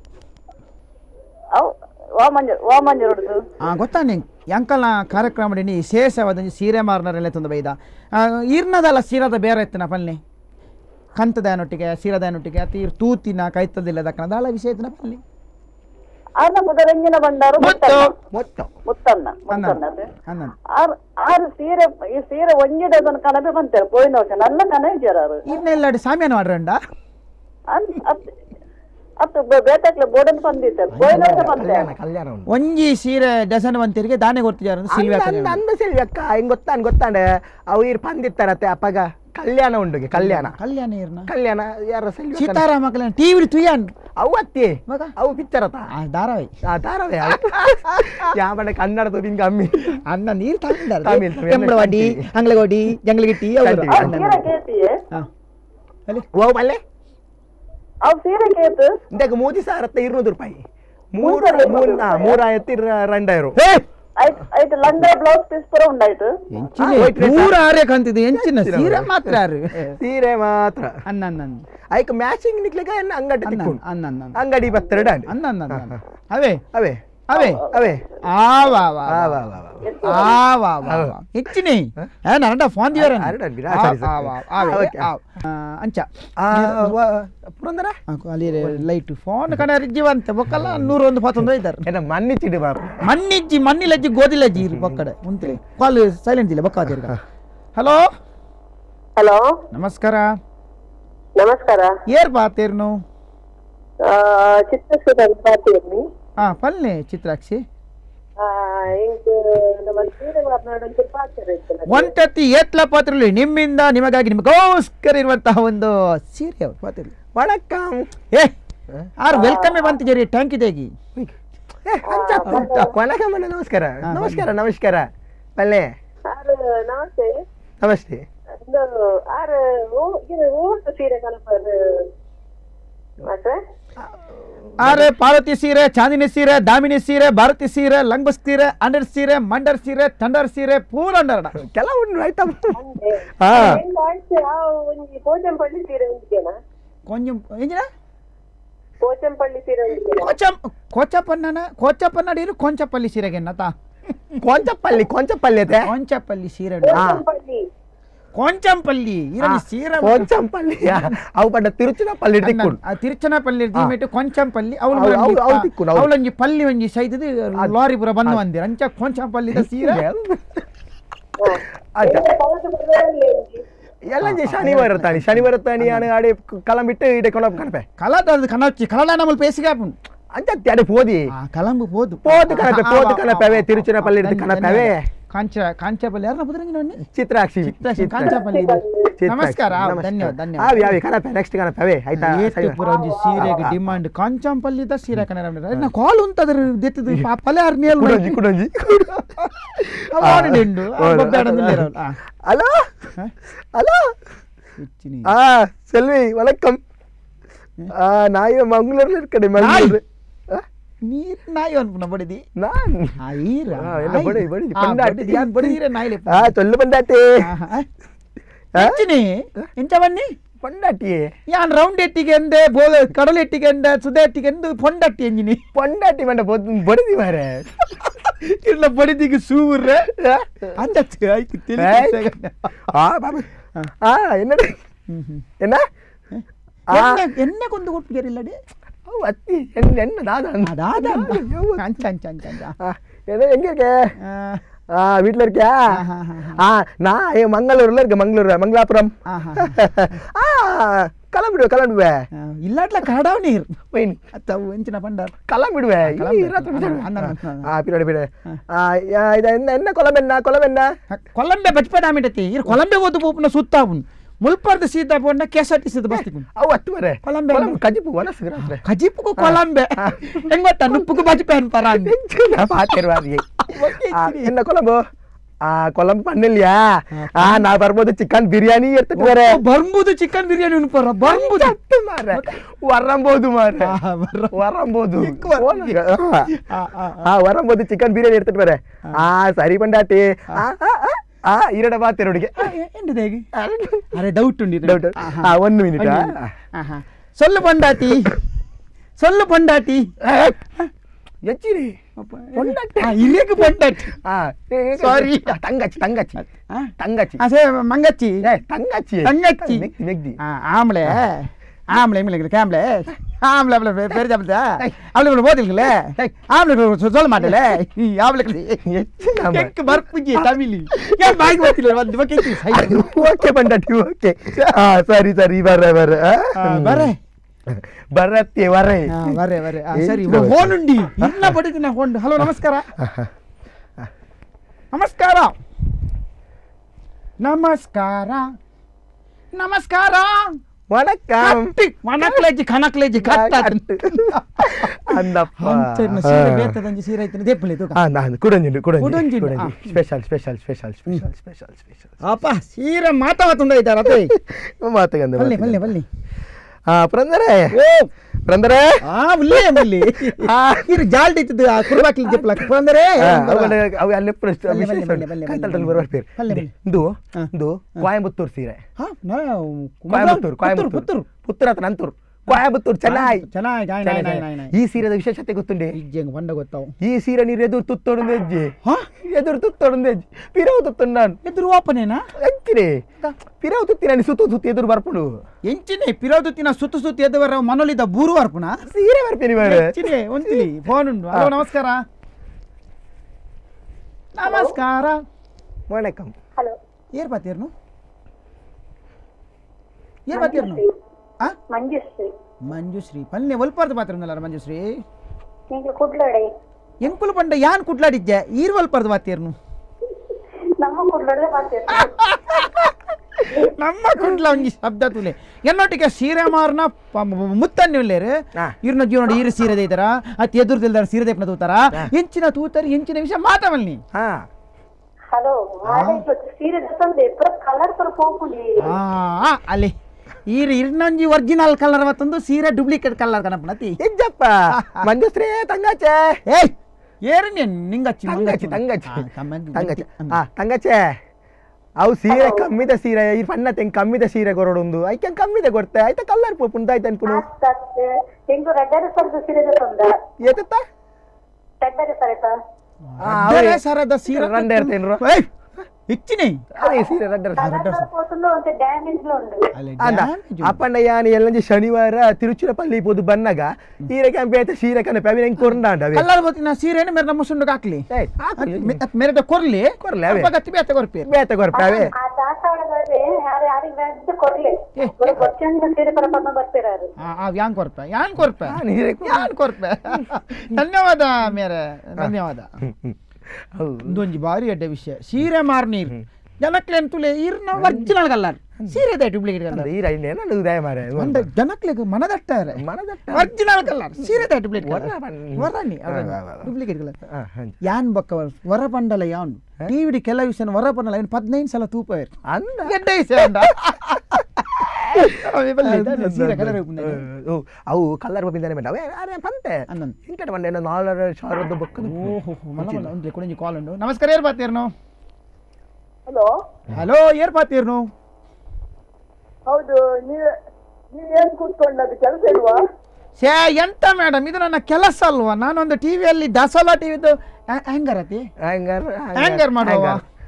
ಅವ್ ವಾಮಂಜರುಳ್ದು ಗೊತ್ತಾ ನಿಂಗೆ ಎಂಕಲ್ನ ಕಾರ್ಯಕ್ರಮ ನೀ ಶೇಷವಾದ ಸೀರೆ ಮಾರ್ನರೆಲ್ಲ ತಂದು ಬೈದ ಇರ್ನದಲ್ಲ ಸೀರದ ಬೇರೆ ಎತ್ತಿನ ಪಲ್ಲೆ ಕಂತದನೊಟ್ಟಿಗೆ ಸೀರದನೊಟ್ಟಿಗೆ ಅತಿ ತೂತಿನ ಕೈತದಿಲ್ಲ ದಕ್ಕನ ದಾಳ ವಿಷಯ ಎತ್ತಿನ ಪಲ್ಲಿ ಆರ್ನ ಮುದರಂಗಿನ ಬಂಡಾರು ಮುತ್ತನ್ನ ಆರು ಸೀರೆ ಈ ಸೀರೆ ಒಂಜಿಡದನ್ನ ಕಣಬೆ ಬಂತಾರೆ ಪೋಯಿನ ವರ್ಷ ನನ್ನ ಕನ ಇದ್ದಾರು ಇನ್ನೆಲ್ಲಾಡಿ ಸಾಮ್ಯಾನ ಮಾಡ್ರಂಡ ಅತ್ತು ಬೇಟಕ್ಲೆ ಬೋರ್ಡನ್ ಬಂದಿದ್ದಾರೆ ಪೋಯಿನ ವರ್ಷ ಬಂದೆ ಒಂಜಿ ಸೀರೆ ಡಜನ್ ಬಂತಿರಿಗೆ ದಾನೆ ಕೊಡ್ತಿದ್ದಾರೆ ಅಂದ ಸೆಲ್ವಕ್ಕ ಹಿಂಗ್ ಗೊತ್ತಾಂಡೆ ಅವು ಇರ್ ಬಂದಿತ್ತಾರತ್ತೆ ಅಪ್ಪಗ ಕಲ್ಯಾಣ ಉಂಡುಗೆ ಕಲ್ಯಾಣ ಕಲ್ಯಾಣ ಯಾರ ಸೀತಾರಾಮ ಕಲ್ಯಾಣ ಟಿವಿ ತುಯ್ಯಾನ್ ಅವು ಅತ್ತಿ ಅವು ಪಿಕ್ಚರ್ ಅತ್ತ ಧಾರಾವಾಹಿ ಧಾರಾವಾಹಿ ಯಾವಣ್ಣ ಕನ್ನಡ ತೋಬಿಂಗ್ ಅಮ್ಮಿ ಅನ್ನ ನೀರು ತಮಿಳ್ವಾಡಿ ಅಂಗ್ಲಗೋಡಿ ಜಂಗ್ಲಗಿಟ್ಟಿ ಓ ಮಲ್ಲೆ ಅವ್ ಸೀರೆ ಕೇತು ಇಂದಾಗ ಮೋದಿ ಸಾರ್ ಹತ್ತ 200 ರೂಪಾಯಿ 3000 ಆಯ್ತು ಲಂಗ ಬ್ಲೌಸ್ ಪೀಸ್ ಪೂರ ಉಂಡಾಯ್ತು ಪೂರ ಆರೆ ಕಾಂತಿದೆ ಎಂಚಿನ ಸೀರೆ ಮಾತ್ರ ಸೀರೆ ಮಾತ್ರ ಅನ್ನ ಆಯ್ಕೆ ಮ್ಯಾಚಿಂಗ್ ನಿಕ್ಲಿಕ್ಕೆ ಅಂಗಡಿ ಅಂಗಡಿ ಬತ್ತರಡ ಅನ್ನ ಅವೇ ಅವೇ ಅವೇ ಅವೇ ಹೆಚ್ಚಿನಿ ನರಡ ಫೋನ್ ದಿವರ ಅಂಚ ಪುರಂದರ ಅಲ್ಲಿ ಲೈಟ್ ಫೋನ್ ಕಣ ರಿಜ್ಜಿವಂತೆ ಬೊಕ್ಕಲ್ಲ 101 ಇದ್ದಾರೆ ಮನ್ನಿಚ್ಚಿಡಿ ಬಾರು ಮನ್ನಿಜ್ಜಿ ಮಣ್ಣಿಲಜ್ಜಿ ಗೋದಿಲಜ್ಜಿ ಇರು ಬೊಕ್ಕಡೆ ಮುಂತೆ ಕಾಲ್ ಸೈಲೆಂಟ್ ಇಲ್ಲ ಬೊಕ್ಕ ಹಲೋ ಹಲೋ ನಮಸ್ಕಾರ ನಮಸ್ಕಾರ ಏರ್ ಬಾತೇರ್ನು ಚಿತ್ರಸುಧನ್ ಬಾತೇರ್ನಿ ಪಲ್ಲೆ ಚಿತ್ರಾಕ್ಷಿ ಒಂಟತ್ತಿ ಏತ್ಲ ಪಾತ್ರದಲ್ಲಿ ನಿಮ್ಮಿಂದ ನಿಮಗಾಗಿ ನಿಮಗೋಸ್ಕರ ಇರುವಂತಹ ಒಂದು ಸೀರೆ ಪಾತ್ರದಲ್ಲಿ ವಣಕ್ಕಂ ವೆಲ್ಕಮ್ ಬಂತಿದ್ದೀರಿ ಟ್ಯಾಂಕ್ ಇದೇಗಿ ವಣಕಂ ನಮಸ್ಕಾರ ನಮಸ್ಕಾರ ನಮಸ್ಕಾರ ಪಲ್ಲೆ ನಮಸ್ತೆ ನಮಸ್ತೆ ಸೀರೆ ಕಲ್ಪದು ಆರೆ ಪಾರ್ವತಿ ಸೀರೆ ಚಾಂದಿನಿ ಸೀರೆ ದಾಮಿನಿ ಸೀರೆ ಭಾರತಿ ಸೀರೆ ಲಂಗ್ಬಸ್ ಸೀರೆ ಅಂಡರ್ ಸೀರೆ ಮಂಡರ್ ಸೀರೆ ತಂಡರ್ ಸೀರೆ ಪೂರ ಅಂಡರ್ ಕೆಲವು ಐಟಮ್ పోచంపల్లి సీర ఉందికేనా కొంచెం ఏంజినా పోచంపల్లి సీర ఉందికేనా కోచప్పన్న డీరు కొంచెపల్లి సీరెಗೆನ್ನತ ಕೊಂಚಪಲ್ಲಿ ಅದೇ కొంచెపల్లి సీರೆ కొంచెంపల్లి ఇరని సీర కొంచెంపల్లి అవు పడ్డ తిరుచినపల్లి దిక్కు తిరుచినపల్లి దిమెటు కొంచెంపల్లి ಅವಳಂಜಿ ಪಲ್ಲಿ ಒಂಜಿ ಸೈತದು ಲಾರಿ ಪುರ ಬಂದು ಅಂದಿರ ಅಂಚ కొంచెంపల్లి ಸೀರೆ ಎಲ್ಲ ಶನಿವಾರ ತಾನಿ ಆಡಿ ಕಲಂ ಬಿಟ್ಟು ಇಡೆ ಕೊನ ಕನಪೆ ಕಲಡ ನಮ್ಮಲ್ಲಿ ಪೇಸಿಗೆ ಅಂಚ ಅಡೆ ಪೋದಿ ಕಲಂಬು ಪೋದು ಕನಪೆ ತಿರುಚಿನಪಲ್ಲಿ ಕನಪೆ ಕಾಂಚಪಲ್ಲಿ ಯಾರನ್ನ ಬುದ್ರಂಗಿ ಚಿತ್ರಾಕ್ಷಿ ಕಾಂಚಪಲ್ಲಿ ನಮಸ್ಕಾರ ಧನ್ಯವಾದ ಯಾವಿ ಕನಪೆ ನೆಕ್ಸ್ಟ್ ಕನಪೆ ಆಯ್ತಾ ಪುರಂಜಿ ಸೀರೆಗೆ ಡಿಮಾಂಡ್ ಕಾಂಚಂಪಲ್ಲಿದ ಸೀರೆ ಕನ್ನಡ ನಾ ಕಾಲ್ ಉಂಟದ್ರ ದೆತ್ತದು ಪಲೆ ಆರ್ ನೇಲ್ ಕುಡಂಜಿ ಅವಾರ್ಡ್ ಹಲೋ ಹಲೋ செல்வி வணக்கம் நான் மங்களூர்ல இருக்கேன் மங்களூர் நீர் நாய் அனுப்புன படுதி நான் ஐரா என்ன படி பொண்டாட்டி யான் படுதிர நாயில சொல்லு பொண்டாட்டி ಎಂಚಿನಿ ಎಂಚವನ್ನಿ பொண்டாட்டி ಯಾನ್ ರೌಂಡ್ ಎಟ್ಟಿಗೆ ಎಂದೆ ಬೋಲ ಕಡಲ ಎಟ್ಟಿಗೆ ಎಂದ ಸುದೆ ಎಟ್ಟಿಗೆ ಎಂದು ಪೊಂಡಟ್ಟಿ ಎಂಜಿನಿ பொண்டாட்டி வேண்ட ಬಡಿದಿ ಮಾರೆ ಇಲ್ಲ ಬಡಿದಿಗೆ ಸೂರ್ರೆ ಅಂತ ಆಯ್ತು ತಿಳಿ ಬಾಬು என்னடா என்ன என்ன கொண்டு ಕೊಟ್ಟಿಗೆರಿಲ್ಲಡಿ ಅತ್ತಿ என்ன ದಾದಾ எங்க இருக்க வீட்டுல இருக்கியா நான் மங்களூர்ல இருக்கேன் மங்களாபுரம் கிளம்பிடுவேன் இல்லாட்ல கடவு நீர் ಎಂಚಿನ ಪಂಡಾರ್ கிளம்பிடுவேன் என்ன கொலம்பென்ன கொலம்பೆ ಬಚ್ಪೆಡಾಮಿಟತಿ ಇರ್ ಕೊಲಂಬೆ ಓದು ಪೋಪುನ ಸುತ್ತಾವುನ್ ಮುಲ್ಪರ್ದ ಸೀದಾ ಪೋಂಡ ಕೆಎಸ್ಆರ್ಟಿಸಿ ಬಸ್ತಿಕು ಅವು ಅತ್ತು ಮರೆ ಕೊಲಂಬೆ ಕಜಿಪು ವನಸ್ಗ್ರ ಕಜಿಪುಕು ಕೊಲಂಬೆ ಎಂಗೊತ್ತ ನುಪ್ಪುಕು ಬಚ್ಪೆನ್ ಪರಾನ್ ಪಾತಿರ್ವಾದಿ என்ன கொலம்பு கொலம்பு பண்ணலையா நான் வரும்போது சிக்கன் பிரியாணி எடுத்துட்டு வரேன் வரும்போது சிக்கன் பிரியாணி உண்ணுற வரும்போது வரும்போது சிக்கன் பிரியாணி எடுத்துட்டு வரேன் சரி பண்டாட்டி ಇರಡ ಬಾತಿರೋಡಿಗೆ ಅರೆ ಡೌಟ್ ಉಂಡಿ ಡೌಟ್ 1 ಮಿನಿಟ್ ಸೊಲ್ಲು ಪೊಂಡಾಟಿ ಎಚ್ಚಿರಿ ಇಲ್ಲಿಗೆ ಪೊಂಡಾಟಿ ಸಾರಿ ತಂಗಚ್ಚಿ ಅಸೇ ಮಂಗಚ್ಚಿ ತಂಗಚ್ಚಿ ಮೆಗ್ದಿ ಆಮ್ಲೆ ஆம்பளை இம்மில்லைங்களே கேம்பளை ஆம்பளை ஆம்பளை பேர் சாப்பிட்டா அவளுக்கு போதில்ல ஆம்பளை சொல்ல மாட்டேல அவளுக்கு மறுப்புஞ்சி தமிழ் ஏன் பாய்க்கு வச்சில வந்து ஓகே பண்டாட்டி ஓகே சரி சரி வர ಬರತ್ತೆ ವರೆ ಸರಿ ಫೋನುಂಡಿ ಇಲ್ಲ ಪಡಿತೀನಿ ಫೋನ್ ಹಲೋ ನಮಸ್ಕಾರ ನಮಸ್ಕಾರ ನಮಸ್ಕಾರ ನಮಸ್ಕಾರ வணக்கம் ವಣಕ್ಲೇಜಿ ಕಣಕ್ಲೇಜಿ ಕಟ್ಟ ಅಂದಪ್ಪ ಸೀರೆ ಬೇತದಂಜಿ ಸೀರೆ ಐತನ ದೇಪ್ಪಲೆ ತೂಕ ನಾನು ಕುಡಂಜಿಂಡು ಸ್ಪೆಷಲ್ ಅಪ್ಪ ಸೀರೆ ಮಾತಾವತ್ತುಂಡ ಐತಾರ ಅತ್ತೆ ಮಾತಗಂದ ಬಲ್ಲಿ ಪ್ರಂದರೆ ಬಲ್ಲಿ ಇರು ಜಾಲ್ಡಿ ಇತ್ತು ಕುರ್ಬಾಕ್ಲಿ ಜಪ್ಲಕ್ ಪ್ರಂದರೆ ಅವು ಅಲ್ಲಿ ಕಂತಲ್ದಲ್ಲಿ ಬರುವ ಪೇರು ಇದು ಕೊಯಂಬತ್ತೂರು ಸೀರೆ ಕೊಯಂಬತ್ತೂರು ಪುತ್ತೂರು ಹತ್ರ ನಂತೂರು ಕೊಯಂಬತ್ತೂರು ಚೆನ್ನಾಗಿ ಈ ಸೀರೆದ ವಿಶೇಷತೆ ಗೊತ್ತುಂಡೆ ಬಂಡ ಗೊತ್ತಾವು ಈ ಸೀರೆ ನೀರು ಎದುರು ತುತ್ತೊಂದು ಹೆಜ್ಜೆ ಪಿರವು ತುತ್ತೊಂಡು ನಾನು ಎದುರು ಓಪನೇನಾ ಎಂಚಿನೇ ಪಿರವು ತುತ್ತಿ ನಾನು ಸುತ್ತು ಎದುರು ಬರ್ಪುಡು ಎಂಚಿನೇ ಪಿರವು ತುತ್ತಿನ ಸುತ್ತು ಎದ್ದು ಬರ ಮನೋಲಿದ್ದ ಬೂರು ಬರ್ಪುನ ಸೀರೆ ಬರ್ಪೇನಿ ಎಂಚಿನೇ ಒಂದ್ಲಿ ಫೋನ್ ಉಂಟು ಹಲೋ ನಮಸ್ಕಾರ ವಣಕಂ ಹಲೋ ಏರ್ ಬಾತೀರ್ನು ಮಂಜುಶ್ರೀ ಪಲ್ಲೆ ಒಲ್ಪಾರ್ದು ಬಾತಿರ್ನಲ್ಲ ಮಂಜುಶ್ರೀ ಎಂಕುಲು ಪಂಡ ಯಾನ್ ಕುಡ್ಲಾಡಿದ್ದೆ ಈರ್ ಒಲ್ಪಾರ್ದು ಬಾತೀರ್ನು ನಮ್ಮ ಕುಂಡ್ಲ ಒಂಜಿ ಶಬ್ದ ತುಲೆ ಎನ್ನೊಟ್ಟಿಗೆ ಸೀರೆ ಮಾರ್ನ ಮುತ್ತನ್ನುಲ್ಲೇರು ಇರ್ನ ಜೀವನ ಈರು ಸೀರೆ ದೈತಾರ ಅತ್ ಎದುರು ತಿಲ್ದಾರ ಸೀರೆ ದೇಪ್ನ ತೂತಾರ ಎಂಚಿನ ತೂತಾರ ಎಂಚಿನ ವಿಷಯ ಮಾತಾವಲ್ನಿ ಹಲೋ ಸೀರೆ ಅಲ್ಲಿ ಈರು ಇನ್ನೊಂಜಿ ಒರಿಜಿನಲ್ ಕಲರ್ ಮತ್ತೊಂದು ಸೀರೆ ಡೂಪ್ಲಿಕೇಟ್ ಕಲರ್ ಕನಪನತಿ ಎಜ್ಜಪ್ಪ ಮಂಜುಶ್ರೀ ತಂಗಾಚೆ ಏಯ್ ಏರು ನಿಂಗಚ್ಚಿ ತಂಗಾಚೆ ಅವು ಸೀರೆ ಕಮ್ಮಿದ ಸೀರೆ ಈ ಪಣ್ಣ ತೆಂಗ್ ಕಮ್ಮಿದ ಸೀರೆ ಕೊರಡೊಂದು ಐಕೆ ಕಮ್ಮಿದ ಕೊಡ್ತೆ ಆಯ್ತಾ ಕಲ್ಲರ್ ಪುಂಡ ಆಯ್ತು ಅನ್ಕೊಂಡು ಸರದ ಸೀರೆ ರಂಡ ಇರ್ತೇನ್ರು ಹೆಚ್ಚಿನೇ ಸೀರೆ ಅಪ್ಪಣ್ಣ ಯಾನ್ ಎಲ್ಲಂಜಿ ಶನಿವಾರ ತಿರುಚಿರಪಲ್ಲಿ ಪೋದು ಬನ್ನಗ ಸೀರೆ ಕಂಪೇತ ಸೀರೆ ಕನಪೆ ಅವಿ ನಂಗೆ ಕೊರ್ನಾಂಡ ಕಲ್ಲರ್ ಬೋತಿನ ಸೀರೆನ ಮೇರೆ ನಮ್ಮ ಸುಂಡು ಹಾಕ್ಲಿ ಮೇರೆ ಕೊರ್ಲಿ ಅವೆ ಗತ್ತಿ ಬೇತೆ ಕೊರ್ಪೆ ಅವೆ ಯಾನ್ ಕೊರ್ಪೆ ಧನ್ಯವಾದ ಮೇರೆ ಧನ್ಯವಾದ ಒಂದೊಂಜಿ ಬಾರಿ ಅಡ್ಡ ವಿಷಯ ಸೀರೆ ಮಾರ್ನೀರ್ ಜನಕ್ಲೆ ತುಲೆ ಇರ್ನ ಒರಿಜಿನಲ್ ಕಲ್ಲರ್ ಸೀರೆ ಡೂಪ್ಲಿಕೇಟ್ ಕಲ್ಲರ್ ಜನಕ್ಲೆ ಮನದಟ್ಟ ಒರಿಜಿನಲ್ ಕಲ್ಲರ್ ಸೀರೆ ಡೂಪ್ಲಿಕೇಟ್ ಡೂಪ್ಲಿಕೇಟ್ ಕಲ್ಲರ್ ಯಾನ್ ಬಕ್ಕ ವರ ಪಂಡಲ ಯಾನ್ ಟಿವಿಡಿ ಕೆಲ ವಿಷಯ ವರ ಪಂಡಲ 15 ಸಲ ತೂಪ ಗೆಡ್ಡ ವಿಷಯ ಅವು ಕಲ್ಲರ್ ಪಂತೆ ಇಂಕಟ ಬಂಡೆ ನಾಲ್ಕು ಸಾವಿರದ ಕುಡಿಂಜಿ ಕಾಲ್ ಉಂಟು ನಮಸ್ಕಾರ ಏರ್ ಬಾತೀರ್ನು ಹಲೋ ಏರ್ ಬಾತೀರ್ನು ಹೌದು ನೀವೇನ್ ಕೂತ್ಕೊಂಡದ್ದು ಕೆಲಸ ಇಲ್ವಾ ಎಂತ ಮೇಡಮ್ ಇದು ನನ್ನ ಕೆಲಸ ಅಲ್ವಾ ನಾನೊಂದು ಟಿವಿಯಲ್ಲಿ ದಸಲ ಟಿವಿದು ಆಂಕರ್ ಮಾಡುವ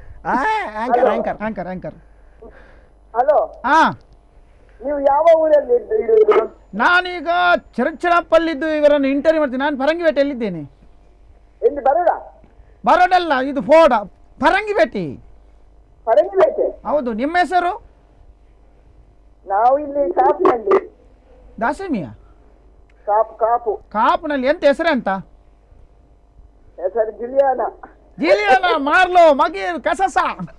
ಆಂಕರ್ ಹಲೋ ನೀವು ಯಾವ ಊರಲ್ಲಿ ಇರುವುದು ನಾನೀಗ ಚರಚರಪ್ಪಲ್ಲಿದ್ದು ಇವರನ್ನು ಇಂಟರ್ವ್ಯೂ ಮಾಡ್ತೀನಿ ನಾನು ಪರಂಗಿಪೇಟೆಯಲ್ಲಿದ್ದೇನೆ ಎಲ್ಲಿ ಬರೋಡಲ್ಲ ಇದು ಫೋಡ ಪರಂಗಿಪೇಟೆ ಹೌದು ನಿಮ್ಮ ಹೆಸರು ನಾವು ಇಲ್ಲಿ ಕಾಪಿನಲ್ಲಿ ದಾಸಮಿಯ ಕಾಪುನಲ್ಲಿ ಎಂತ ಹೆಸರು ಅಂತ ಹೆಸರು ಜಿಲಿಯಾನ ಮಾರ್ಲೋ ಮಗಿ ಕಸಸ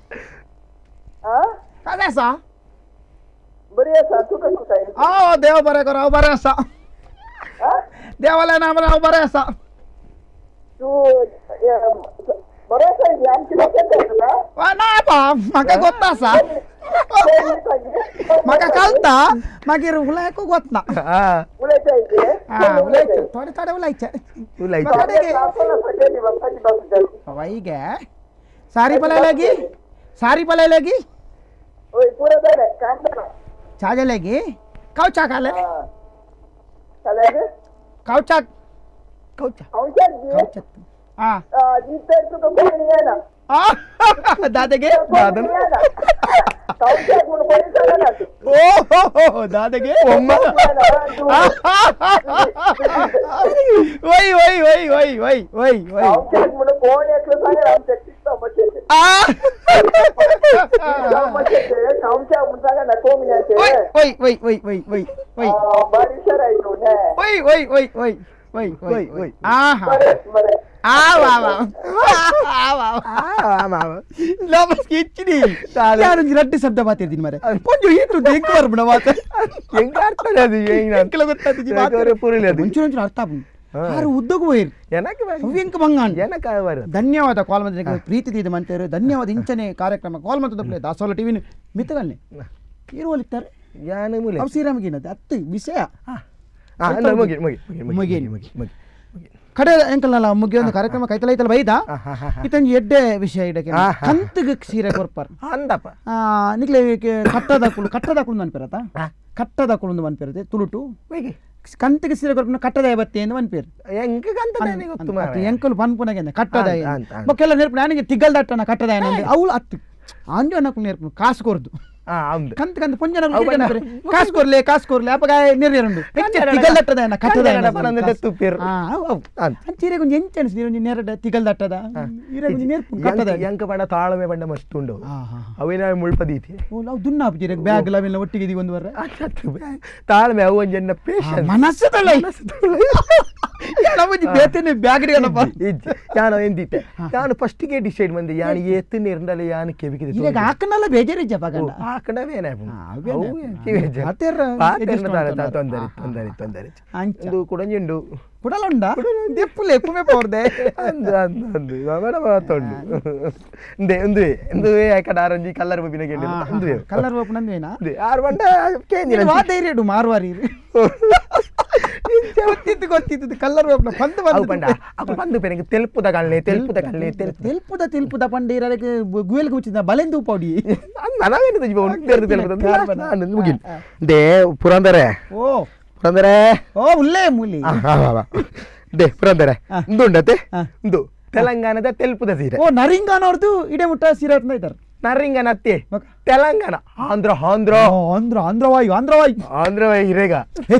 ದೇವ ಬರೇಕರ ಅವು ಬರೇಸ ದೇವಾಲಯ ನಾಮ ಅವು ಬರೇಸ ಮಗ ಗೊತ್ತಾಸ ಮಗ ಕಲ್ತ ಮಗಿರು ಉಲಾಯಕ್ಕೂ ಗೊತ್ತ ತೊಡೆ ಉಲಾಯ್ಚೆ ವೈಗೆ ಸಾರಿ ಪಲಾಯಿ ಲಗಿ चाजा लेगी कौचा काले कौचा हाँ दादा के ಓಹೋ ದಾದಗೆ ಒಮ್ಮ ವೈ ವೈ ವೈ ವೈ ವೈ ವೈ ವೈ ರಡ್ಡಿ ಶಬ್ದ ಮಾತಾಡ್ತೀನಿ ಮರೆ ಕೊಂಚ ಏನು ಹೆಂಗ್ ಬರ್ಬಿಡ ಮಾತ ಹೆಂಗ ಅರ್ಥ ಅದು ಅಂಕಲ ಗೊತ್ತಾಗ್ತದೆ ಅರ್ಥ ಯಾರು ಉದ್ದಗೂ ಹೋಯ್ರಿ ಎಂಕ ಬಂಗಾನ್ ಧನ್ಯವಾದ ಕಾಲ್ ಮಂತ್ರ ಪ್ರೀತಿ ತೀದ ಮಂತೇರು ಧನ್ಯವಾದ ಇಂಚನೆ ಕಾರ್ಯಕ್ರಮ ಕಾಲ್ ಮಂತ್ರ ದಾಸೋಲ ಟಿವಿ ಮಿತ್ತಗಲ್ನೆ ಇರುವಲ್ಲಿತ್ತಾರೆ ಅವು ಶ್ರೀರಾಮಗಿನದು ಅತ್ತು ವಿಷಯ ಕಡೆ ಎಂಕಲ್ನಲ್ಲ ಮುಗಿ ಒಂದು ಕಾರ್ಯಕ್ರಮ ಕೈತಲೈತಲ್ಲ ಬೈದ ಇತ್ತಂಜಿ ಎಡ್ಡೆ ವಿಷಯ ಇಡಕ್ಕೆ ಕಂತಿಗೆ ಸೀರೆ ಕೊರ್ಪಾರ ಅಂದಪ್ಪ ನಿಕ್ಲೆ ಕಟ್ಟದ ಕುಳು ಅನ್ಪೇರತ ಕಟ್ಟದ ಕುಳು ಅನ್ಪೇರತೆ ತುಳುಟು ಕಂತಿಗೆ ಸೀರೆ ಕೊರ್ಪನ ಕಟ್ಟದ ಬತ್ತೆ ಎಂದು ಅನ್ಪೇರು ಎಂಕಲು ಪನ್ಪುನಗೆ ಕಟ್ಟದ ಮಕ್ಕೆಲ್ಲ ನೆರ್ಪು ನನಗೆ ತಿಗ್ಗಲ್ ದಟ್ಟನ ಕಟ್ಟದ ಅವಳು ಹತ್ತು ಅಂಜು ಅನ್ನಕ್ಕೂ ನೆರ್ಪು ಕಾಸು ಕೊರ್ದು ಕಂತ ಕಂತ ಪೊಂಜನ ಕಾಸು ಕೊರ್ಲೆ ಅಪ್ಪಗಾಯ ನಿರ್ಯರುಂಡು ತಿಗಲ್ ದಟ್ಟದ ಕಟ್ಟದ ಅಂಚೀರೆ ಕೊಂಚ ಎಂಚ ಅನಿಸ್ತೀರಿ ನೆರಡ ತಿಗಲ್ ದಟ್ಟದ ಕಟ್ಟದ ಎಂಕ ಬಣ್ಣ ತಾಳ್ಮೆ ಬಣ್ಣ ಮಸ್ತ್ ಉಂಡು ಅವೇನ ಮುಳ್ಪದೀತಿ ಅವು ದುನ್ನ ಹಾಕ್ತೀರಿ ಬ್ಯಾಗ್ ಅವೆಲ್ಲ ಒಟ್ಟಿಗೆ ಇದೀವಿ ಒಂದು ವಾರ ತಾಳ್ಮೆ ಅವು ಒಂಜನ್ನ ಪೇಷನ್ಸ್ ಮನಸ್ಸದಲ್ಲ ಯಾನು ಎಂದಿತ್ತೆ ನಾನು ಫಸ್ಟಿಗೆ ಡಿಸೈಡ್ ಮಂದಿ ಯಾನು ಏತು ನಿರ್ಣಲೆ ಯಾನು ಕೆವಿಕಿದೆ ಈಗ ಹಾಕನಲ್ಲ ಬೇಜಾರಿಜ್ಜ ಪಗಂಡ ಹಾಕಣವೇನೆ ತೊಂದರೆ ಅಂಚು ಕುಡಂಜುಂಡು ಕುಡಲುಂಡ ದೆಪ್ಪುಲೆ ಎಪ್ಪುಮೆ ಪೋರ್ದೆ ಅಂದು ಅವರ ಮಾತೊಂಡು ಎಂದುವೆ ಎಂದುವೆ ಯಾಕಡ ಆರಂಜಿ ಕಲ್ಲರ್ ಬಬಿನ ಗೆಂಡಿ ಅಂದುವೆ ಕಲ್ಲರ್ ಬಪ್ಪು ನಂದೇನಾ ಆರು ಬಂಡ ಕೇಂದಿನ ವಾದೈರೇಡು ಮಾರ್ವಾರಿ ಗೊತ್ತಿತ್ತು ಕಲ್ಲರ್ ಬಪ್ಪನ ಪಂದು ಬಂದ ಅಪ್ಪ ಬಂದು ಪೆನಗೆ ತೆಲ್ಪುದ ಕಳ್ಳೆ ತೆಲ್ಪುದ ಪಂಡೀರಕ್ಕೆ ಗುಯಲ್ಗೆ ಉಚ್ಚಿದ ಬಲೆಂದು ಪೌಡಿ ನಾವೇನು ಮುಗಿನ್ they Purandare O ಉಲ್ಲೇ ಮೂಲಿ they Purandare ಇಂದುಂಡತೆ ಇಂದು ತೆಲಂಗಾಣದ ತೆಲ್ಪುದ ಸೀರೆ ಓ ನರಿಂಗಾನ ಅವ್ರದ್ದು ಇಡೇ ಮುಟ್ಟ ಸೀರೆ ಅಂತ ಇದ್ದಾರೆ ನರಿಂಗನ ಅತ್ತೆ ತೆಲಂಗಾಣ ಆಂಧ್ರವಾಯು ಇರೇಗ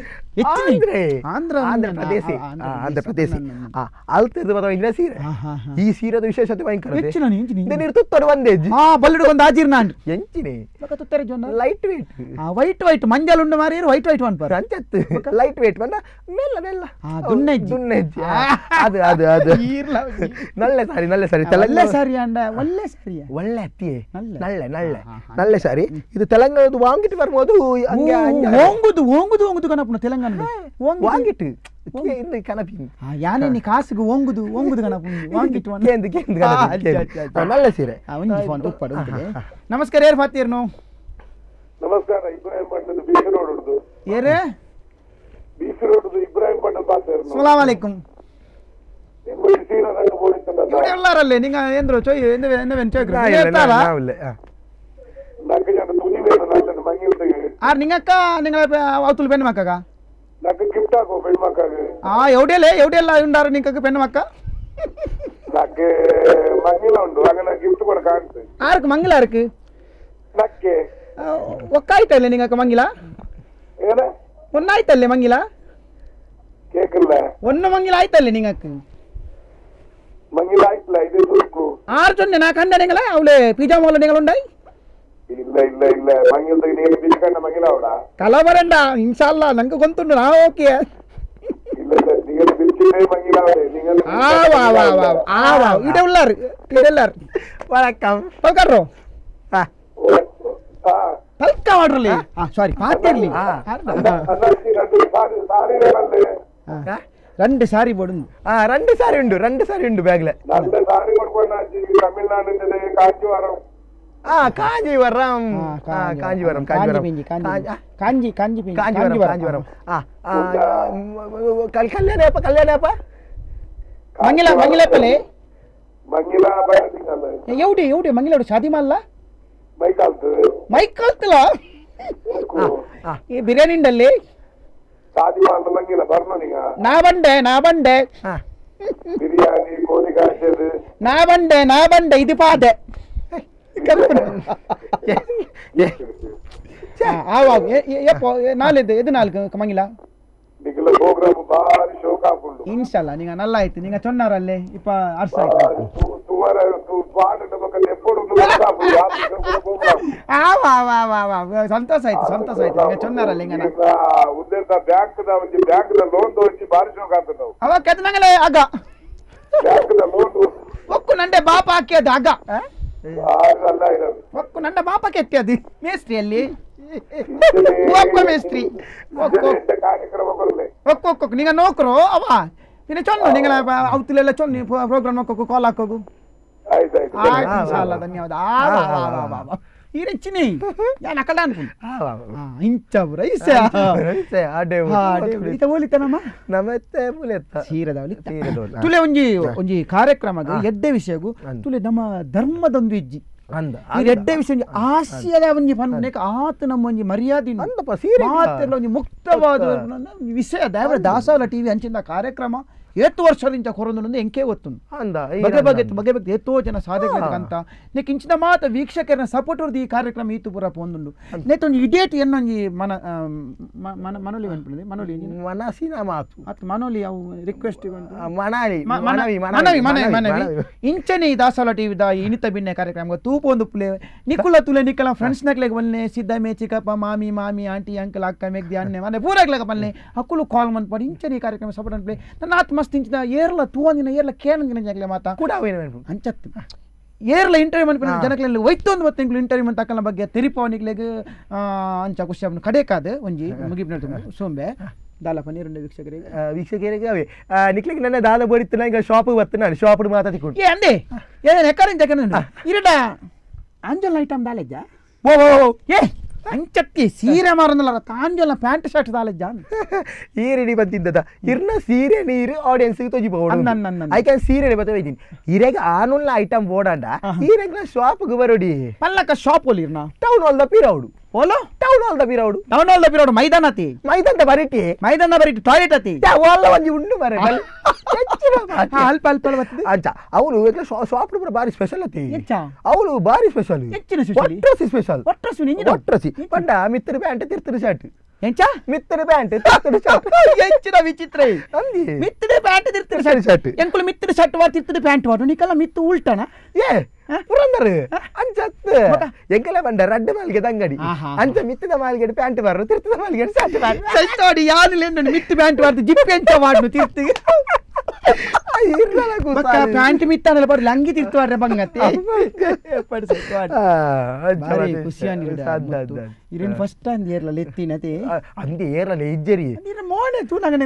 ಆಂಧ್ರ ಪ್ರದೇಶ ಅಲ್ತದ ಬದಲ ಸೀರೆ ಈ ಸೀರೆದ ವಿಶೇಷತೆ ಭಯಂಕರ ತುತ್ತರು ಒಂದೇ ಬಲ್ಲುಡು ಒಂದು ಆಜಿರ್ ನಾನು ಎಂಚಿನಿ ಲೈಟ್ ವೇಟ್ ವೈಟ್ ಮಂಜಲ್ ಉಂಡು ಮಾರಿ ವೈಟ್ ಅನ್ಪಾರ ಅಂಚತ್ತು ಲೈಟ್ ವೇಟ್ ಬಂದ ಮೆಲ್ಲ ಮೆಲ್ಲ ದುನ್ನೆಜ್ಜಿ ಅದು ಅದು ಅದು ನಲ್ಲೆ ಸಾರಿ ಒಳ್ಳೆ ಸಾರಿ ಅಂಡ ಒಳ್ಳೆ ಅತ್ತಿಯೇ ನಲ್ಲೆ ಸಾರಿ ಇದು ತೆಲಂಗಾಣದ ವಾಂಗಿಟ್ಟು ಬರ್ಬೋದು ಓಂಗುದು ಕನಪುನ ತೆಲಂಗಾಣ ವಾಂಗಿಟ್ಟು ಕನಪಿ ಯಾನೇ ನೀ ಕಾಸಿಗೆ ಓಂಗುದು ಕನಪು ವಾಂಗಿಟ್ಟು ನಲ್ಲೆ ಸೀರೆ ನಮಸ್ಕಾರ ಯಾರು ಮಾತೀರ್ನು ನಮಸ್ಕಾರ ಇಬ್ರಾಹಿಂ ಪಟ್ಟದ ಬೀಚ್ ರೋಡ್ ಉಡ್ದು ಏರೇ ಬೀಚ್ ರೋಡ್ ಇಬ್ರಾಹಿಂ ಪಟ್ಟದ ಪಾಸೇರ್ನು ಅಸ್ಸಲಾಮು ಅಲೈಕುಂ ಎಲ್ಲರಲ್ಲೇ ನಿಂಗ ಎಂದ್ರು ಚೋಯ್ ಎಂದವೆನ್ ಚೋಯ್ಗ್ರ ಇರ್ತಾರ ಆರ್ ನಿಂಗಕ್ಕ ನಿಂಗ ಅವತುಲ್ ಪೆಣ್ಣು ಮಕ್ಕಗ నాకు గిఫ్ట్ ఆకో పెళ్లి మక్కకి ఎవడేలా ఉండారు నీకు పెన్ను మక్క నాకు మంగిలా ఉండు അങ്ങനെ గిఫ్ట్ కూడా కాంతి ఆർക്ക് మంగిలా இருக்கு ನಕ್ಕೆ ಒಕ್ಕ ಆಯ್ತಲ್ಲ ನಿಂಗಕ್ಕ ಮಂಗಿಲ ಏನ ಒನ್ನ ಆಯ್ತಲ್ಲ ಮಂಗಿಲ ಕೇಕಲ್ಲ ಒನ್ನ ಮಂಗಿಲ ಆಯ್ತಲ್ಲ ನಿಂಗಕ್ಕ ಮಂಗಿಲ ಆಯ್ತಲ್ಲ ಇದೆ ಸುಕ್ಕು ಆರ್ ಜೊನ್ನೆ ನಾ ಕಂಡ ನಿಂಗಲ ಅವಳೆ ಪಿಜಾಮೋಲ ನಿಂಗಲ ಉಂಡಾಯ್ ಇಲ್ಲ ಮಂಗಿಲ್ದಾಗ ನೀನು ಬಿಲ್ಕಂಡ ಮಂಗಿಲ ಅವಡ ಕಲಬರಂಡ ಇನ್ಶಾಅಲ್ಲಾ ನಂಗೆ ಗೊತ್ತುಂಡು ನಾ ಓಕೆ ಇಲ್ಲ ನೀನು ಬಿಲ್ಕಿದೆ ಮಂಗಿಲ ಅವಡೆ ನೀನು ಆ ಇದೆಲ್ಲರ್ ವಣಕಂ ಪಲ್ಕರ್ರೋ ಪಲ್ಕ ಮಾಡ್ರಲ್ಲಿ ಸಾರಿ ಮಾತಾಡ್ಲಿ രണ്ട് സാരി പോടുന്നു രണ്ട് സാരി ഉണ്ട് ബാഗില് കാഞ്ചീവരം കല്യാണപ്പ ಮಂಗಿಲಪ್ಪಲೆ ಎವಡಿ ಮಂಗಿಲೋಡು ಶಾದಿ ಮಾಡಲ್ಲ ಮೈಕ್ ಕಲ್ತಲ್ಲ ಬಿರಿಯಾನಿ ಉಂಡಲ್ಲಿ ನಾ ಬಂಡೆ ಬಿರಿಯಾನಿ ಕೋಳಿ ಕಾಸದು ನಾ ಬಂಡೆ ಇದು ಪಾದೆ நாலு எது நாளுக்கு கமங்கிலா నీకు ప్రోగ్రామ్ భారీ షో కాకుండా இன்ஷால்லா நீங்க நல்லா ஆயிட்டு நீங்க சொன்னாரல்லே இப்ப அர்ஸ் ஆயிட்டு ಸಂತೋಷ ಆಯ್ತು ಈಗ ಚೊನ್ನಾರಲ್ಲ ಹಿಂಗ ಅವ ಕೆತ್ತನಂಗಲೇ ಆಗ ಒಕ್ಕು ನಂಡೆ ಬಾಪ ಹಾಕ್ಯದ ಆಗ ಒಕ್ಕು ನಂಡ ಬಾಪ ಕೆತ್ತದು ಮೇಸ್ತ್ರಿಯಲ್ಲಿ ಒಕ್ಕ ಮೇಸ್ತ್ರಿ ಒಕ್ಕೊಕ್ಕೊಕ್ ನೀಗ ನೋಕ್ರು ಅವ പിന്നെ ചൊന്നു നിങ്ങൾ ഔത്തിലെല്ല ചൊന്നി പ്രോഗ്രാം നോക്കൂ കോൾ ആക്കൂ ಧನ್ಯವಾದ ಈರೆಚ್ಚಿನಿ ഞാൻ ಅಕಡ ಇಂಚವ್ರ ಓಲಿತನಮ್ಮ ನಮತ್ತೆ ತುಲೆ ಒಂಜಿ ಕಾರ್ಯಕ್ರಮಗ ಎಡ್ಡೆ ವಿಷಯಗು ತುಲೆ ನಮ್ಮ ಧರ್ಮದೊಂದು ಇಜ್ಜಿ ಎಡ್ಡೆ ವಿಷಯ ಆಸ್ಯದ ಒಂಜಿ ಪನ್ನೇಕ ಆತ ನಮ್ಮ ಒಂಜಿ ಮರ್ಯಾದೆ ಮಾತೆಲ್ಲ ಒಂಜಿ ಮುಕ್ತವಾದ ವಿಷಯ ದೇವರ ದಾಸವಾಳ ಟಿವಿ ಅಂಚಿನ ಕಾರ್ಯಕ್ರಮ 8 ವರ್ಷದಿಂದ ಕೊರೊಂದು ಎಂಕೆ ಗೊತ್ತುಂಡು ಬಗೆ ಬಗೆ ಎಷ್ಟೋ ಜನ ಸಾಧಕಂತ ನೆಕ್ ಇಂಚಿನ ಮಾತ ವೀಕ್ಷಕರನ್ನ ಸಪೋರ್ಟ್ ಹೊರದು ಈ ಕಾರ್ಯಕ್ರಮ ಈತು ಪೂರ ಪೊಂದುಂಡು ನೆಟ್ ಒಂದು ಇಡೇಟ್ ಎನ್ನೊಂಜಿ ಮನೋಲಿ ಅನ್ಪುಂಡು ಮನೋಲಿ ಮನಸಿನ ಮಾತು ಅತ್ ಮನೋಲಿ ಅವು ರಿಕ್ವೆಸ್ಟ್ ಮನವಿ ಇಂಚನೆ ಈ ದಾಸವಾಳ ಟಿವಿದ ಇನಿತ ಬಿನ್ನೆ ಕಾರ್ಯಕ್ರಮ ತೂಪೊಂದು ಪ್ಲೇ ನಿಕುಲ ತುಲೆ ನಿಕಲ ಫ್ರೆಂಡ್ಸ್ ನಕ್ಲೆಗ್ ಬಲ್ಲೆ ಸಿದ್ದಮೆ ಚಿಕ್ಕಪ್ಪ ಮಾಮಿ ಆಂಟಿ ಅಂಕಲ್ ಅಕ್ಕ ಮೆಗ್ದಿ ಅಣ್ಣೆ ಮನೆ ಪೂರಾಗ್ಲೆಗ ಬಲ್ಲೆ ಅಕ್ಕುಲು ಕಾಲ್ ಮನ್ಪಡಿ ಇಂಚನೆ ಈ ಕಾರ್ಯಕ್ರಮ ಸಪೋರ್ಟ್ ಅನ್ಪ್ಲೇ ನನ್ನ ಆತ್ಮ ಮಸ್ತಿಂಚಿದ ಏರ್ಲ ತೂವಂದಿನ ಏರ್ಲ ಕೇಳಂಗಿನ ಜಾಗಲೆ ಮಾತಾ ಕೂಡ ಅಂಚತ್ತು ಏರ್ಲ ಇಂಟರ್ವ್ಯೂ ಮನ್ಪಿನ ಜನಕ್ಲೆಲ್ಲ ಒಯ್ತೊಂದು ಬತ್ತಿಂಗ್ಲು ಇಂಟರ್ವ್ಯೂ ಮಂತ ಅಕ್ಕನ ಬಗ್ಗೆ ತೆರಿಪವನಿಗ್ಲೆಗ್ ಅಂಚ ಖುಷಿ ಅವನು ಕಡೆಕಾದ ಒಂಜಿ ಮುಗಿಬಿನ ಸೋಂಬೆ ದಾಲಪ್ಪ ನೀರುಂಡೆ ವೀಕ್ಷಕರಿಗೆ ಅವೇ ನಿಕ್ಲಿಗೆ ನನ್ನ ದಾದ ಬೋಡಿತ್ತು ಈಗ ಶಾಪ್ ಬರ್ತೀನಿ ನಾನು ಶಾಪ್ ಮಾತಾಡಿಕೊಂಡು ಏ ಅಂದೆ ಏನೇನು ಎಕ್ಕರಿಂದ ಜಗನ ಇರಡ ಅಂಜಲ್ ಐಟಮ್ ದಾಲೆಜ್ಜ ಏ ಅಂಚತ್ತಿ ಸೀರೆ ಮಾರನಲ್ಲ ತಾಂಜಲ್ನ ಪ್ಯಾಂಟ್ ಶರ್ಟ್ ದಾಲೆಜ್ಜ ಈ ರೆಡಿ ಬಂದಿದ್ದದ ಇರ್ನ ಸೀರೆ ನೀರು ಆಡಿಯನ್ಸ್ ತೋಜಿಬಹುದು ಐಕ ಸೀರೆ ಬತ್ತ ಬೈದಿನಿ ಇರೆಗ ಆನುಲ್ಲ ಐಟಮ್ ಬೋಡಂಡ ಇರೆಗ ಶಾಪ್ ಗೆ ಬರೋಡಿ ಪಲ್ಲಕ ಶಾಪ್ ಒಲಿರ್ನ ಟೌನ್ ಹಾಲ್ ದ ಪಿರೌಡು ಓಲೋ ಟೌನ್ ಹಾಲ್ ದ ಪಿರೌಡು ಮೈದಾನತಿ ಮೈದಾನ ಬರಿಟಿ ಟಾಯ್ಲೆಟ್ ಅತಿ ಓಲ್ಲ ಒಂಜಿ ಉಂಡು ಮರೆ ಅಲ್ಪ ಅಂಚ ಅವಳು ಶಾಪ್ ಬಾರಿ ಸ್ಪೆಷಲ್ ಅತಿ ಅವಳು ಬಾರಿ ಸ್ಪೆಷಲ್ ಒಟ್ರಸಿ ಪಂಡ ಮಿತ್ರ ಪ್ಯಾಂಟ್ ತಿರ್ತರು ಶರ್ಟ್ ಎಂಚ ಮಿತ್ರ ಪ್ಯಾಂಟ್ ತಿರ್ತರು ಶರ್ಟ್ ಎಂಚಿನ ವಿಚಿತ್ರ ಮಿತ್ರ ಪ್ಯಾಂಟ್ ತಿರ್ತರು ಶರ್ಟ್ ಎಂಕುಲು ಮಿತ್ರ ಶರ್ಟ್ ವಾರ್ ತಿರ್ತರು ಪ್ಯಾಂಟ್ ವಾರು ನಿಕಲ್ಲ ಮಿತ್ತು ಉಲ್ಟನ ಏ ಪುರಂದರ್ ಅಂಚತ್ ಎಂಕಲ ಬಂಡ ರಡ್ಡ ಮಾಲ್ಗೆದ ಅಂಗಡಿ ಅಂಚ ಮಿತ್ತದ ಮಾಲ್ಗೆಡ್ ಪ್ಯಾಂಟ್ ಬಾರು ತಿರ್ತದ ಮಾಲ್ಗೆಡ್ ಶರ್ಟ್ ಸೈತಾಡಿ ಯಾನಿಲ್ಲ ಮಿತ್ತು ಪ್ಯಾಂಟ್ ವಾರ್ದು ಜಿಪ್ಪೆ ಎಂಚ ವಾಡ್ನು ತಿರ್ತಿಗೆ ಪ್ಯಾಂಟ್ ಮಿತ್ತಾನಲ್ಲ ಬರ್ಲಿ ಅಂಗಿ ತಿರ್ತವಾಡ್ರೆ ಬಂಗತ್ತೆ ಇರೇನು ಫಸ್ಟ್ ಅಂದ್ ಏರ್ಲ ಎತ್ತಿನತೆ ಅಂದಿ ಏರ್ಲ ಇಜ್ಜರಿ ಮೋನೆ ತೂನಗನೆ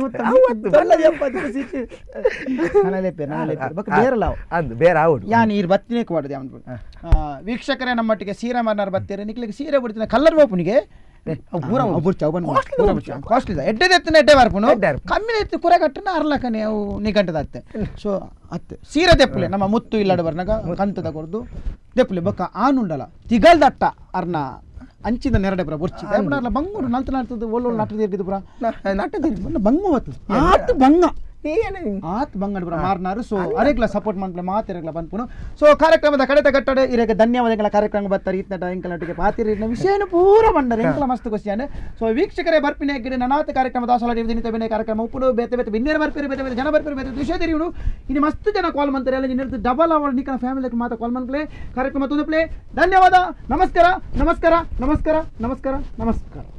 ಬೇರೆ ಆವಡು ಯಾನ್ ಇರ್ ಬತ್ತಿನೇ ಕೊಡದೆ ಅವನು ವೀಕ್ಷಕರೇ ನಮ್ಮೊಟ್ಟಿಗೆ ಸೀರೆ ಮಾರನಾರು ಬರ್ತಾರೆ ನಿಕ್ಲಿಗೆ ಸೀರೆ ಬಿಡ್ತೀನಿ ಕಲ್ಲರ್ ಬೋಪುನಿಗೆ ಕಾಸ್ಟ್ಲಿ ಎಡ್ಡೆ ಬರ್ಪುನು ಕಮ್ಮಿ ಎತ್ತು ಕುರೆ ಕಟ್ಟನ ಅರ್ಲಕನೆ ಅವು ನಿಘಂಟದತ್ತೆ ಸೊ ಅತ್ತೆ ಸೀರೆ ದೆಪ್ಪಲೆ ನಮ್ಮ ಮುತ್ತು ಇಲ್ಲಡ ಬರ್ನಾಗ ಕಂತದ ಕೊರ್ದು ದೆಪ್ಪಲೆ ಬೊಕ್ಕ ಆನುಂಡಲ ತಿಗಲ್ದಟ್ಟ ಅರ್ನ ಅಂಚಿದ ನೆರಡೆ ಬರ ಬೊರ್ಚಿ ಬಂಗೂರು ನಲ್ತನಾಡ್ತದ ಒಳ್ಳೊಳ್ಳೆ ನಟ ತಿರ್ಗಿದ್ದು ಪುರ ನಟ ತಿರ್ಗಿ ಬಂಗು ಹೊತ್ತು ಆತು ಬಂಗ ಆತ್ ಬಂಗಡ್ ಪುರ ಮಾರ್ನಾರು ಸೊ ಅರೆಗ್ಲ ಸಪೋರ್ಟ್ ಮಾಡ್ಲೆ ಮಾತೆರೆಗ್ಲ ಬಂದ್ಪುನು ಸೊ ಕಾರ್ಯಕ್ರಮದ ಕಡೆತ ಕಟ್ಟಡೆ ಇರೆಗೆ ಧನ್ಯವಾದಗಳ ಕಾರ್ಯಕ್ರಮ ಬರ್ತಾರೆ ಇತ್ತ ಎಂಕಲ ನಟಿಗೆ ಪಾತಿರಿ ವಿಷಯನು ಪೂರ ಬಂಡರೆ ಎಂಕಲ ಮಸ್ತ್ ಕ್ವಶ್ಚನ್ ಸೊ ವೀಕ್ಷಕರೇ ಬರ್ಪಿನ ಗಿಡ ನನಾತ ಕಾರ್ಯಕ್ರಮ ದಾಸವಾಳ ಟಿವಿ ದಿನಿತ ಬೆನೆ ಕಾರ್ಯಕ್ರಮ ಉಪ್ಪುಡು ಬೇತೆ ಬಿನ್ನೇರ ಬರ್ಪಿರಿ ಬೇತೆ ಜನ ಬರ್ಪಿರಿ ಬೇತೆ ವಿಷಯ ತಿರಿಯುಡು ಇನ್ನು ಮಸ್ತ್ ಜನ ಕಾಲ್ ಮಾಡ್ತಾರೆ ಎಲ್ಲ ನಿನ್ನ ಡಬಲ್ ಅವರ್ ನಿಕನ ಫ್ಯಾಮಿಲಿ ಮಾತಾ ಕಾಲ್ ಮಾಡ್ಲೆ ಕಾರ್ಯಕ್ರಮ ತುದಪ್ಲೆ ಧನ್ಯವಾದ ನಮಸ್ಕಾರ ನಮಸ್ಕಾರ ನಮಸ್ಕಾರ ನಮಸ್ಕಾರ ನಮಸ್ಕಾರ